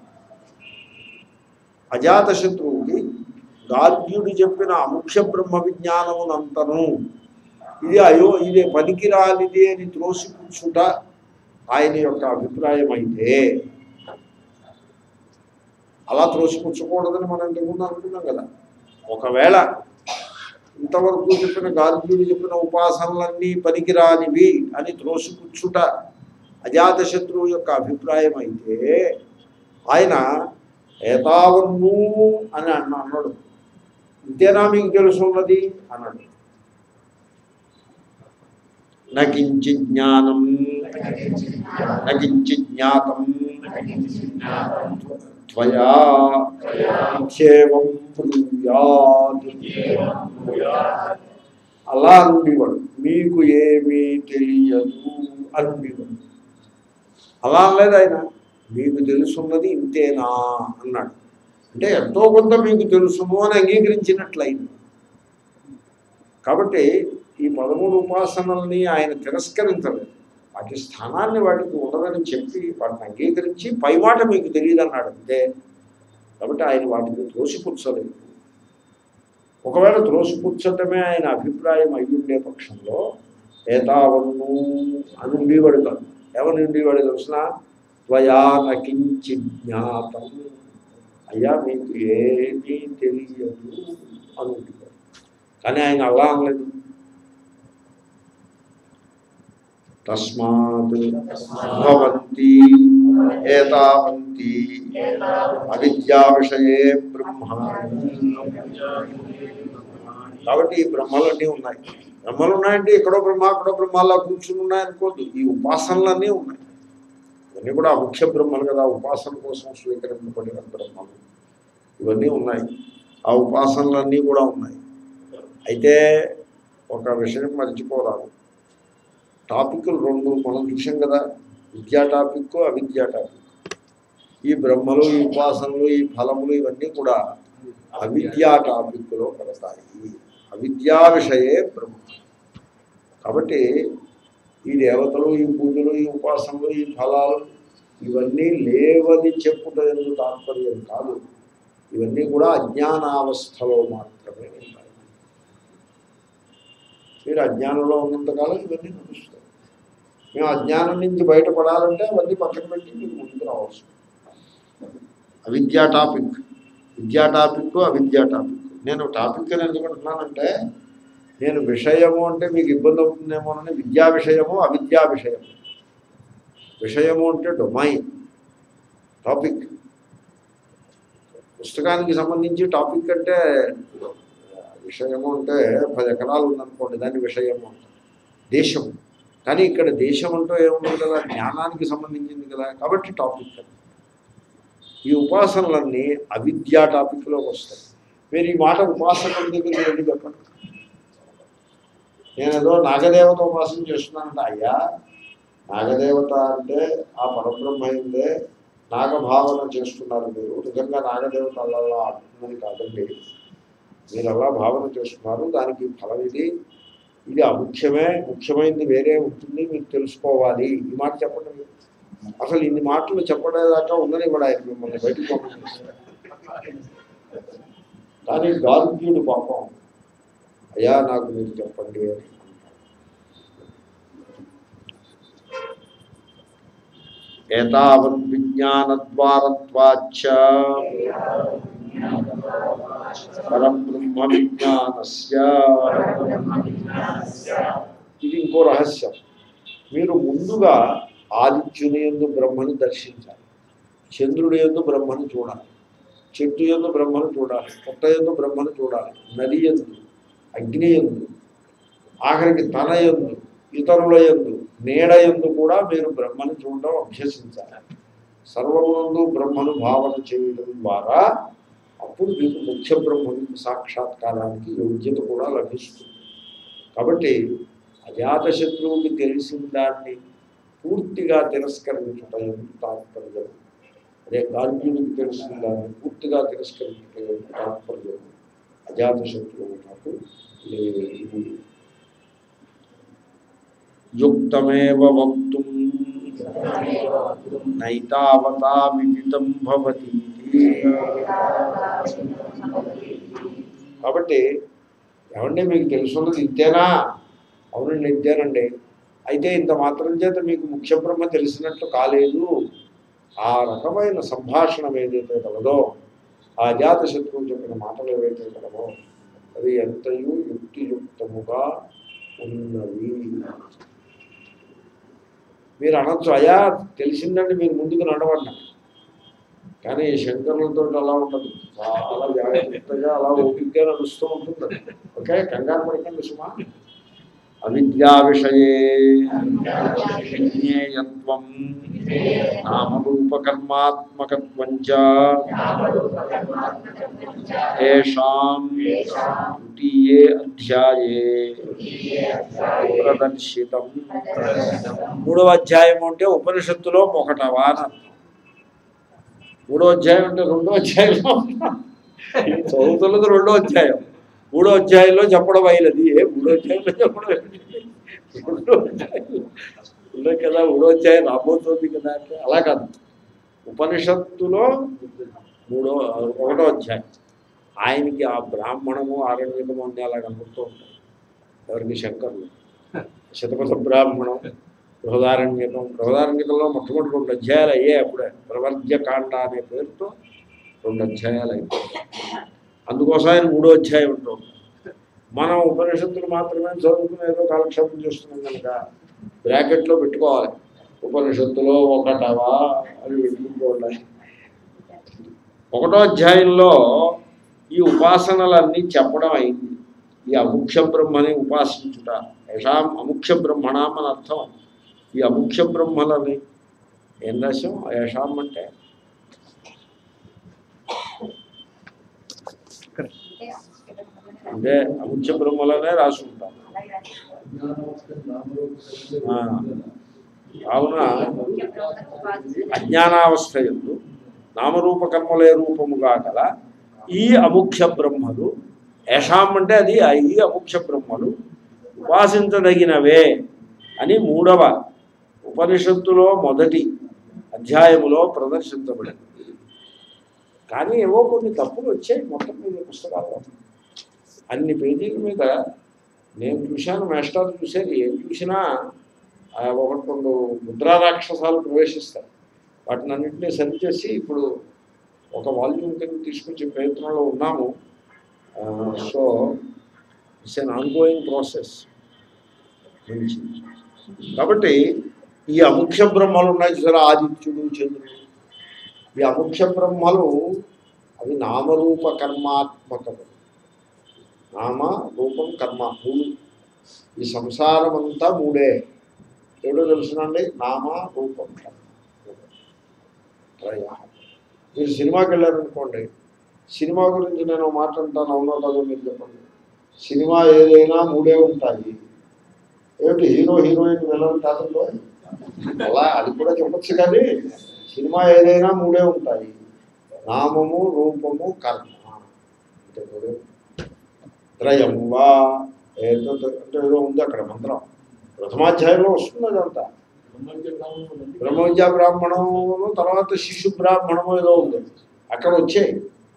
అజాతశత్రువుకి గార్గ్యుడు చెప్పిన అముఖ్య బ్రహ్మ విజ్ఞానమునంతను ఇది పనికిరానిది అని త్రోసిపుచ్చుట ఆయన యొక్క అభిప్రాయం అయితే, అలా త్రోసిపుచ్చకూడదని మనం ఇంతకుముందు అనుకున్నాం కదా. ఒకవేళ ఇంతవరకు చెప్పిన గార్గ్యుడు చెప్పిన ఉపాసనలన్నీ పనికిరానివి అని త్రోసిపుచ్చుట అజాతశత్రువు యొక్క అభిప్రాయం అయితే, ఆయన ఏతావన్ను అని అన్నాడు. ఇంతేనా మీకు తెలుసున్నది అన్నాడు. నకించి జ్ఞానం నకించి జ్ఞాతం త్వయా ఇత్యేవం బ్రూయాత్. అలా అనుడివాడు, మీకు ఏమీ తెలియదు అనుడివాడు. అలా అనలేదు ఆయన, మీకు తెలుసున్నది ఇంతేనా అన్నాడు. అంటే ఎంతో కొంత మీకు తెలుసును అని అంగీకరించినట్లయింది. కాబట్టి ఈ 13 ఉపాసనల్ని ఆయన తిరస్కరించలేదు. వాటి స్థానాన్ని వాటికి ఉండదని చెప్పి వాటిని అంగీకరించి పైమాట మీకు తెలియదు అన్నాడు అంతే. కాబట్టి ఆయన వాటిని త్రోసిపుచ్చలేదు. ఒకవేళ త్రోసిపుచ్చటమే ఆయన అభిప్రాయం అయ్యుండే పక్షంలో ఏతావన్ను అని ఉండేవాడు కాదు. ఏమని ఉండేవాడు తెలిసిన? త్వయా నకించి జ్ఞాతం, అయ్యా మీకు ఏమీ తెలియదు అని ఉండేవాడు. కానీ ఆయన అలా అనలేదు. తస్మాత్ భవంతి ఏతావంతి అవిద్యా విషయే బ్రహ్మాణి. కాబట్టి ఈ బ్రహ్మలన్నీ ఉన్నాయి. బ్రహ్మలు ఉన్నాయంటే ఎక్కడో బ్రహ్మ అక్కడో బ్రహ్మాలా కూర్చుని ఉన్నాయనుకోద్దు. ఈ ఉపాసనలన్నీ ఉన్నాయి. ఇవన్నీ కూడా ముఖ్య బ్రహ్మలు కదా, ఉపాసన కోసం స్వీకరింపబడిన బ్రహ్మలు ఇవన్నీ ఉన్నాయి. ఆ ఉపాసనలన్నీ కూడా ఉన్నాయి. అయితే ఒక విషయం మర్చిపోరాదు. టాపిక్లు రెండు మనం చూసాం కదా, విద్యా టాపిక్, అవిద్యా టాపిక్. ఈ బ్రహ్మలు, ఈ ఉపాసనలు, ఈ ఫలములు ఇవన్నీ కూడా అవిద్యా టాపిక్లో పడతాయి. అవిద్యా విషయే బ్రహ్మ. కాబట్టి ఈ దేవతలు, ఈ పూజలు, ఈ ఉపాసనలు, ఈ ఫలాలు ఇవన్నీ లేవని చెప్పుట ఎందుకు తాత్పర్యం కాదు. ఇవన్నీ కూడా అజ్ఞానావస్థలో మాత్రమే ఉంటాయి. మీరు అజ్ఞానంలో ఉన్నంతకాలం ఇవన్నీ నడుస్తాయి. మేము అజ్ఞానం నుంచి బయటపడాలంటే అవన్నీ పక్కన పెట్టి మీకు ముందుకు రావచ్చు. అవిద్యా టాపిక్, విద్యా టాపిక్, అవిద్యా టాపిక్. నేను టాపిక్ అని ఎందుకంటున్నానంటే, నేను విషయము అంటే మీకు ఇబ్బంది అవుతుందేమోనని విద్యా విషయము, అవిద్యా విషయము. విషయము అంటే డొమైన్, టాపిక్. పుస్తకానికి సంబంధించి టాపిక్ అంటే విషయము అంటే 10 ఎకరాలు ఉందనుకోండి, దాన్ని విషయము అంటే దేశం. కానీ ఇక్కడ దేశం అంటూ ఏముంది కదా, జ్ఞానానికి సంబంధించింది కదా, కాబట్టి టాపిక్. ఈ ఉపాసనలన్నీ అవిద్యా టాపిక్లోకి వస్తాయి. మీరు ఈ మాట ఉపాసనల దగ్గరికి వెళ్ళి చెప్పండి. నేనేదో నాగదేవత ఉపాసన చేస్తున్నానంటే, అయ్యా నాగదేవత అంటే ఆ పరబ్రహ్మ అయిందే, నాగభావన చేస్తున్నారు మీరు. నిజంగా నాగదేవత అలా అంటుందని కాదండి, మీరు అలా భావన చేస్తున్నారు. దానికి ఫలం ఇది, ఇది అముఖ్యమే, ముఖ్యమైనది వేరే ఉంటుంది, మీకు తెలుసుకోవాలి. ఈ మాట చెప్పండి మీరు. అసలు ఇన్ని మాటలు చెప్పడేదాకా ఉందని కూడా ఆయన మిమ్మల్ని బయటకు పంపిస్తారు. కానీ గార్గ్యుడు పాపం, అయ్యా నాకు మీరు చెప్పండి అని అంటాడు. ఏతావన్ విజ్ఞానద్వారత్వాచ్చ పరబ్రహ్మ విజ్ఞానస్య. ఇది ఇంకో రహస్యం. మీరు ముందుగా ఆదిత్యుని యందు బ్రహ్మని దర్శించాలి. చంద్రుడి యందు బ్రహ్మను చూడాలి, చెట్టు యందు బ్రహ్మను చూడాలి, పుట్ట యందు బ్రహ్మను చూడాలి, నది యందు, అగ్ని యందు, ఆఖరికి తన యందు, ఇతరుల యందు, నీడ యందు కూడా మీరు బ్రహ్మను చూడడం అభ్యసించాలి. సర్వమునందు బ్రహ్మను భావన చేయడం ద్వారా అప్పుడు మీకు ముఖ్య బ్రహ్మను సాక్షాత్కారానికి యోగ్యత కూడా లభిస్తుంది. కాబట్టి అజాతశత్రువుకి తెలిసిన దాన్ని పూర్తిగా తిరస్కరించటం తాత్పర్యం. అదే గార్గ్యునికి తెలిసిన దాన్ని పూర్తిగా తిరస్కరించటం తాత్పర్యం. అజాతశత్రువు నాకు లేదు. యుక్తమేవ వక్తుం నైతావతా విదితం భవతి. కాబట్టి ఏమండి మీకు తెలుసున్నది ఇంతేనా? అవునండి ఇంతేనండి. అయితే ఇంత మాత్రం చేత మీకు ముఖ్య బ్రహ్మ తెలిసినట్లు కాలేదు. ఆ రకమైన సంభాషణం ఏదైతే కలదో, ఆ అజాత శత్రువు చెప్పిన మాటలు ఏవైతే కలవో అవి ఎంతయూ యుక్తియుక్తముగా ఉన్నవి. మీరు అనొచ్చు, అయా తెలిసిందంటే మీరు ముందుకు నడవండి. కానీ శంకరులతో అలా ఉండదు, చాలా జాగ్రత్తగా అలా ఓపికగా నడుస్తూ ఉంటుంది. ఓకే, కంగారు పడకండి సుమా. అవిద్యా విషయే విజ్ఞేయత్వం నామరూపకర్మాత్మకత్వం చ తేషాం తృతీయే అధ్యాయే ప్రదర్శితం. మూడవ అధ్యాయం అంటే ఉపనిషత్తులో ఒకటవా అని అర్థం. మూడో అధ్యాయం అంటే రెండో అధ్యాయంలో చదువుతున్నది రెండో అధ్యాయం. మూడో అధ్యాయంలో చెప్పడం అయినది. మూడో అధ్యాయంలో చెప్పడం రెండో అధ్యాయంలో ఉండే కదా, మూడో అధ్యాయం రాబోతుంది కదా అంటే అలా కాదు. ఉపనిషత్తులో ఒకటో అధ్యాయం. ఆయనకి ఆ బ్రాహ్మణము ఆరణ్యకము అన్నీ అలా కనబడుతూ ఉంటాయి. ఎవరికి? శంకరులు. శతపథ బ్రాహ్మణం, బృహదారణ్యకంలో మొట్టమొదటి 2 అధ్యాయాలు అయ్యాయి. అప్పుడే ప్రవర్జ్యకాండ అనే పేరుతో 2 అధ్యాయాలు అయిపోయాయి. అందుకోసం ఆయన 3వ అధ్యాయం ఉంటూ ఉంటాం. మనం ఉపనిషత్తులు మాత్రమే చదువుకుని ఏదో కాలక్షేపం చేస్తున్నాం కనుక బ్రాకెట్లో పెట్టుకోవాలి, ఉపనిషత్తులో ఒకటవా అని పెట్టుకోవాలి. 1వ అధ్యాయంలో ఈ ఉపాసనలన్నీ చెప్పడం అయింది. ఈ అముఖ్య బ్రహ్మని ఉపాసించుట, యషాం అముఖ్య బ్రహ్మణం అని అర్థం. ఈ అముఖ్య బ్రహ్మలని ఏం రాశాం? యషాం అంటే అంటే అముఖ్య బ్రహ్మలనే రాసి ఉంటాం. కావున అజ్ఞానావస్థ యందు నామరూపకర్మలే రూపముగా గల ఈ అముఖ్య బ్రహ్మలు, యషాం అంటే అది ఈ అముఖ్య బ్రహ్మలు ఉపాసించదగినవే అని 3వ ఉపనిషత్తులో మొదటి అధ్యాయములో ప్రదర్శించబడింది. కానీ ఏవో కొన్ని తప్పులు వచ్చాయి మొత్తం మీద పుస్తకాల్లో. అన్ని పేజీల మీద నేను చూశాను, మేస్టార్ చూసేది. ఏం చూసినా 1-2 ముద్రారాక్షసాలు ప్రవేశిస్తాయి. వాటిని అన్నింటినీ సరిచేసి ఇప్పుడు ఒక వాల్యూమ్ కింద తీసుకొచ్చే ప్రయత్నంలో ఉన్నాము. So it's an ongoing process నుంచి. కాబట్టి ఈ అముఖ్య బ్రహ్మలు ఉన్నాయి చూసారా, ఆదిత్యుడు, చంద్రుడు. ఈ అముఖ్య బ్రహ్మలు అవి నామరూప కర్మాత్మకము. నామ రూపం కర్మ 3. ఈ సంసారం అంతా 3. ఏడో తెలుసునండి, నామ రూపం కర్మ. మీరు సినిమాకి వెళ్ళారనుకోండి, సినిమా గురించి నేను మాట్లాడతాను, అవునో కాదో మీరు చెప్పండి. సినిమా ఏదైనా 3 ఉంటాయి. ఏమిటి, హీరో హీరోయిన్ వెళ్ళని కాదంలో అలా అది కూడా చెప్పచ్చు. కానీ సినిమా ఏదైనా 3 ఉంటాయి, నామము రూపము కర్మ. అంటే త్రయం వా అంటే ఏదో ఉంది అక్కడ మంత్రం. ప్రథమాధ్యాయంలో వస్తుంది అదంతా. బ్రహ్మ విద్యా బ్రాహ్మణము, తర్వాత శిశు బ్రాహ్మణము ఏదో ఉంది అక్కడ వచ్చాయి.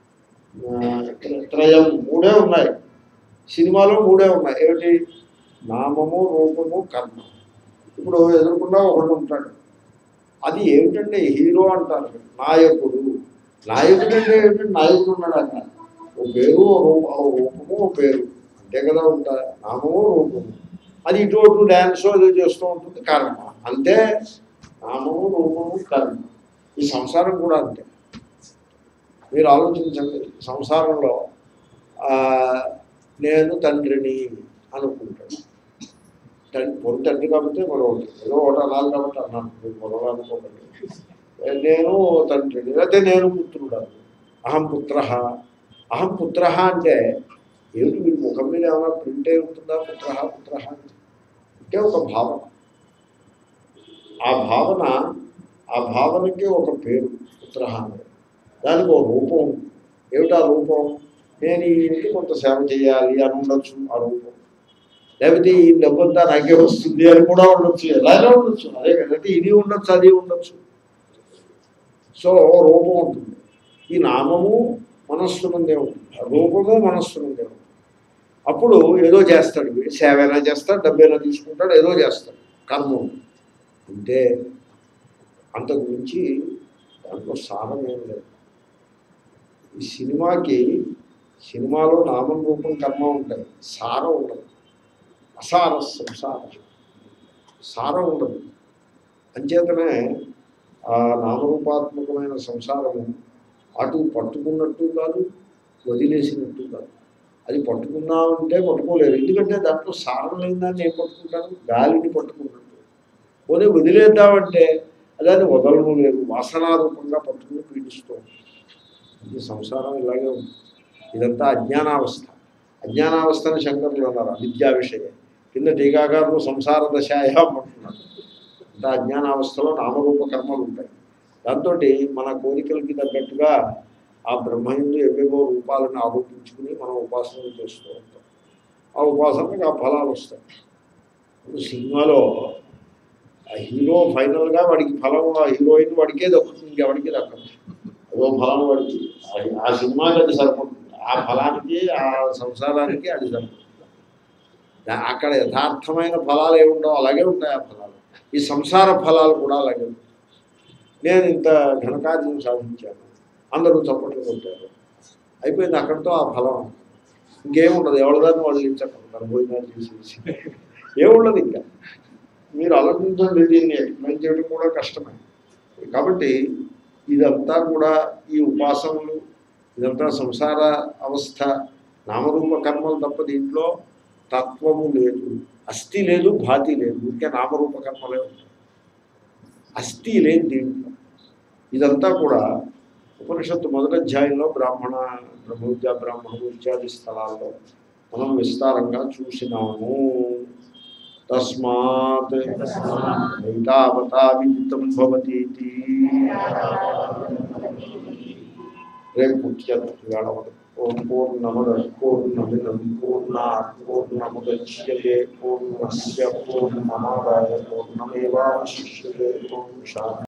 త్రయం 3 ఉన్నాయి. సినిమాలో 3 ఉన్నాయి. ఏమిటి? నామము రూపము కర్మ. ఇప్పుడు ఎదుర్కొన్నా ఒకడు ఉంటాడు. అది ఏమిటంటే హీరో అంటారు, నాయకుడు. నాయకుడు అంటే ఏమిటంటే నాయకుడు ఉన్నాడు అక్కడ. ఓ పేరు, ఓ రూపము, ఓ పేరు, అంతే కదా ఉంటాయి. నామము రూపము. అది ఇటు డ్యాన్స్ ఏదో చేస్తూ ఉంటుంది, కర్మ. అంతే, నామము రూపము కర్మ. ఈ సంసారం కూడా అంతే. మీరు ఆలోచించండి, సంసారంలో నేను తండ్రిని అనుకుంటాను. పొరు తండ్రి కాబట్టి మరొకటి ఏదో ఒకటి అనాలి కాబట్టి అన్నాను, మీరు మరొక అనుకోకండి. నేను తండ్రిని, లేకపోతే నేను పుత్రుడాను, అహం పుత్ర. అహం పుత్ర అంటే ఏమిటి, మీరు ముఖం మీద ఏమైనా ప్రింట్ అయి ఉంటుందా పుత్ర పుత్ర అంటే ఒక భావన. ఆ భావనకి ఒక పేరు పుత్ర అనేది. దానికి ఒక రూపం ఉంది. ఏమిటా రూపం? నేను ఈ ఇంటికి కొంత సేవ చేయాలి అని ఉండొచ్చు ఆ రూపం. లేకపోతే ఈ డబ్బంతా నాకే వస్తుంది అని కూడా ఉండొచ్చు, ఎలాగే ఉండొచ్చు. అదే లేకపోతే ఇది ఉండొచ్చు, అది ఉండొచ్చు. సో రూపం ఉంటుంది. ఈ నామము మనస్సు నుండే ఉంటుంది, రూపము మనస్సు నుండే ఉంటుంది. అప్పుడు ఏదో చేస్తాడు, సేవ అయినా చేస్తాడు, డబ్బైనా తీసుకుంటాడు, ఏదో చేస్తాడు, కర్మ అంటే అంతకు మించి దాంట్లో సారం ఏం లేదు. ఈ సినిమాలో నామం రూపం కర్మ ఉంటాయి, సారం ఉండదు. అసార సంసారం, సారం ఉండదు. అంచేతనే ఆ నామరూపాత్మకమైన సంసారము అటు పట్టుకున్నట్టు కాదు, వదిలేసినట్టు కాదు. అది పట్టుకున్నామంటే పట్టుకోలేరు, ఎందుకంటే దాంట్లో సారం లేని దాన్ని ఏం పట్టుకుంటాను, గాలిని పట్టుకున్నట్టు. పోనీ వదిలేద్దామంటే దాన్ని వదలడం లేదు, వాసనారూపంగా పట్టుకుని పీడిస్తూ ఉంటుంది. ఇది సంసారం ఇలాగే ఉంది. ఇదంతా అజ్ఞానావస్థ. అజ్ఞానావస్థని శంకరులు అన్నారు అవిద్యా విషయం. కింద టీకాకారులు సంసార దశాయాం అంటున్నారు. అంత అజ్ఞానావస్థలో నామరూప కర్మలు ఉంటాయి. దాంతో మన కోరికలకి తగ్గట్టుగా ఆ బ్రహ్మయందు ఎవేవో రూపాలను ఆరోపించుకుని మనం ఉపాసనలు చేస్తూ ఉంటాం. ఆ ఉపాసనకు ఆ ఫలాలు వస్తాయి. ఇప్పుడు సినిమాలో ఆ హీరో ఫైనల్గా వాడికి ఫలం, ఆ హీరోయిన్ వాడికే దక్కుతుంది, ఇంకెవడికి దక్కదు. ఏదో ఫలం వాడికి, ఆ సినిమాకి అది సరిపడుతుంది, ఆ ఫలానికి ఆ సంసారానికి అది సరిపడుతుంది. అక్కడ యథార్థమైన ఫలాలు ఏముండవు, అలాగే ఉంటాయి ఆ ఫలాలు. ఈ సంసార ఫలాలు కూడా అలాగే ఉంటాయి. నేను ఇంత ఘనకార్యం సాధించాను, అందరూ చప్పట్లు కొట్టారు, అయిపోయింది, అక్కడితో ఆ ఫలం. ఇంకేముండదు, ఎవరిదాన్ని వాళ్ళు ఇచ్చకుంటారు, భోజనాలు చేసేసి ఏముండదు. ఇంకా మీరు ఆలోచించండి, దీన్ని ఎక్స్ప్లెయిన్ చేయడం కూడా కష్టమే. కాబట్టి ఇదంతా కూడా ఈ ఉపాసనలు, ఇదంతా సంసార అవస్థ, నామరూప కర్మలు తప్ప దీంట్లో తత్వము లేదు, అస్థి లేదు, భాతి లేదు. ఇంకే నామరూప కర్మలే ఉంటాయి, అస్థి లేదు దీంట్లో. ఇదంతా కూడా ఉపనిషత్తు మొదటి అధ్యాయంలో బ్రాహ్మణ బ్రహ్మ విద్యా బ్రాహ్మణము ఇత్యాది స్థలాల్లో మనం విస్తారంగా చూసినాము. తస్మాత్ నైతావతా విదితం భవతి. రేపు ముఖ్యంగా ఓం పూర్ణమద పూర్ణమిదం పూర్ణాత్ పూర్ణముదచ్యతే పూర్ణస్య పూర్ణమాదాయ పూర్ణమేవావశిష్యతే. ఓం శాంతి.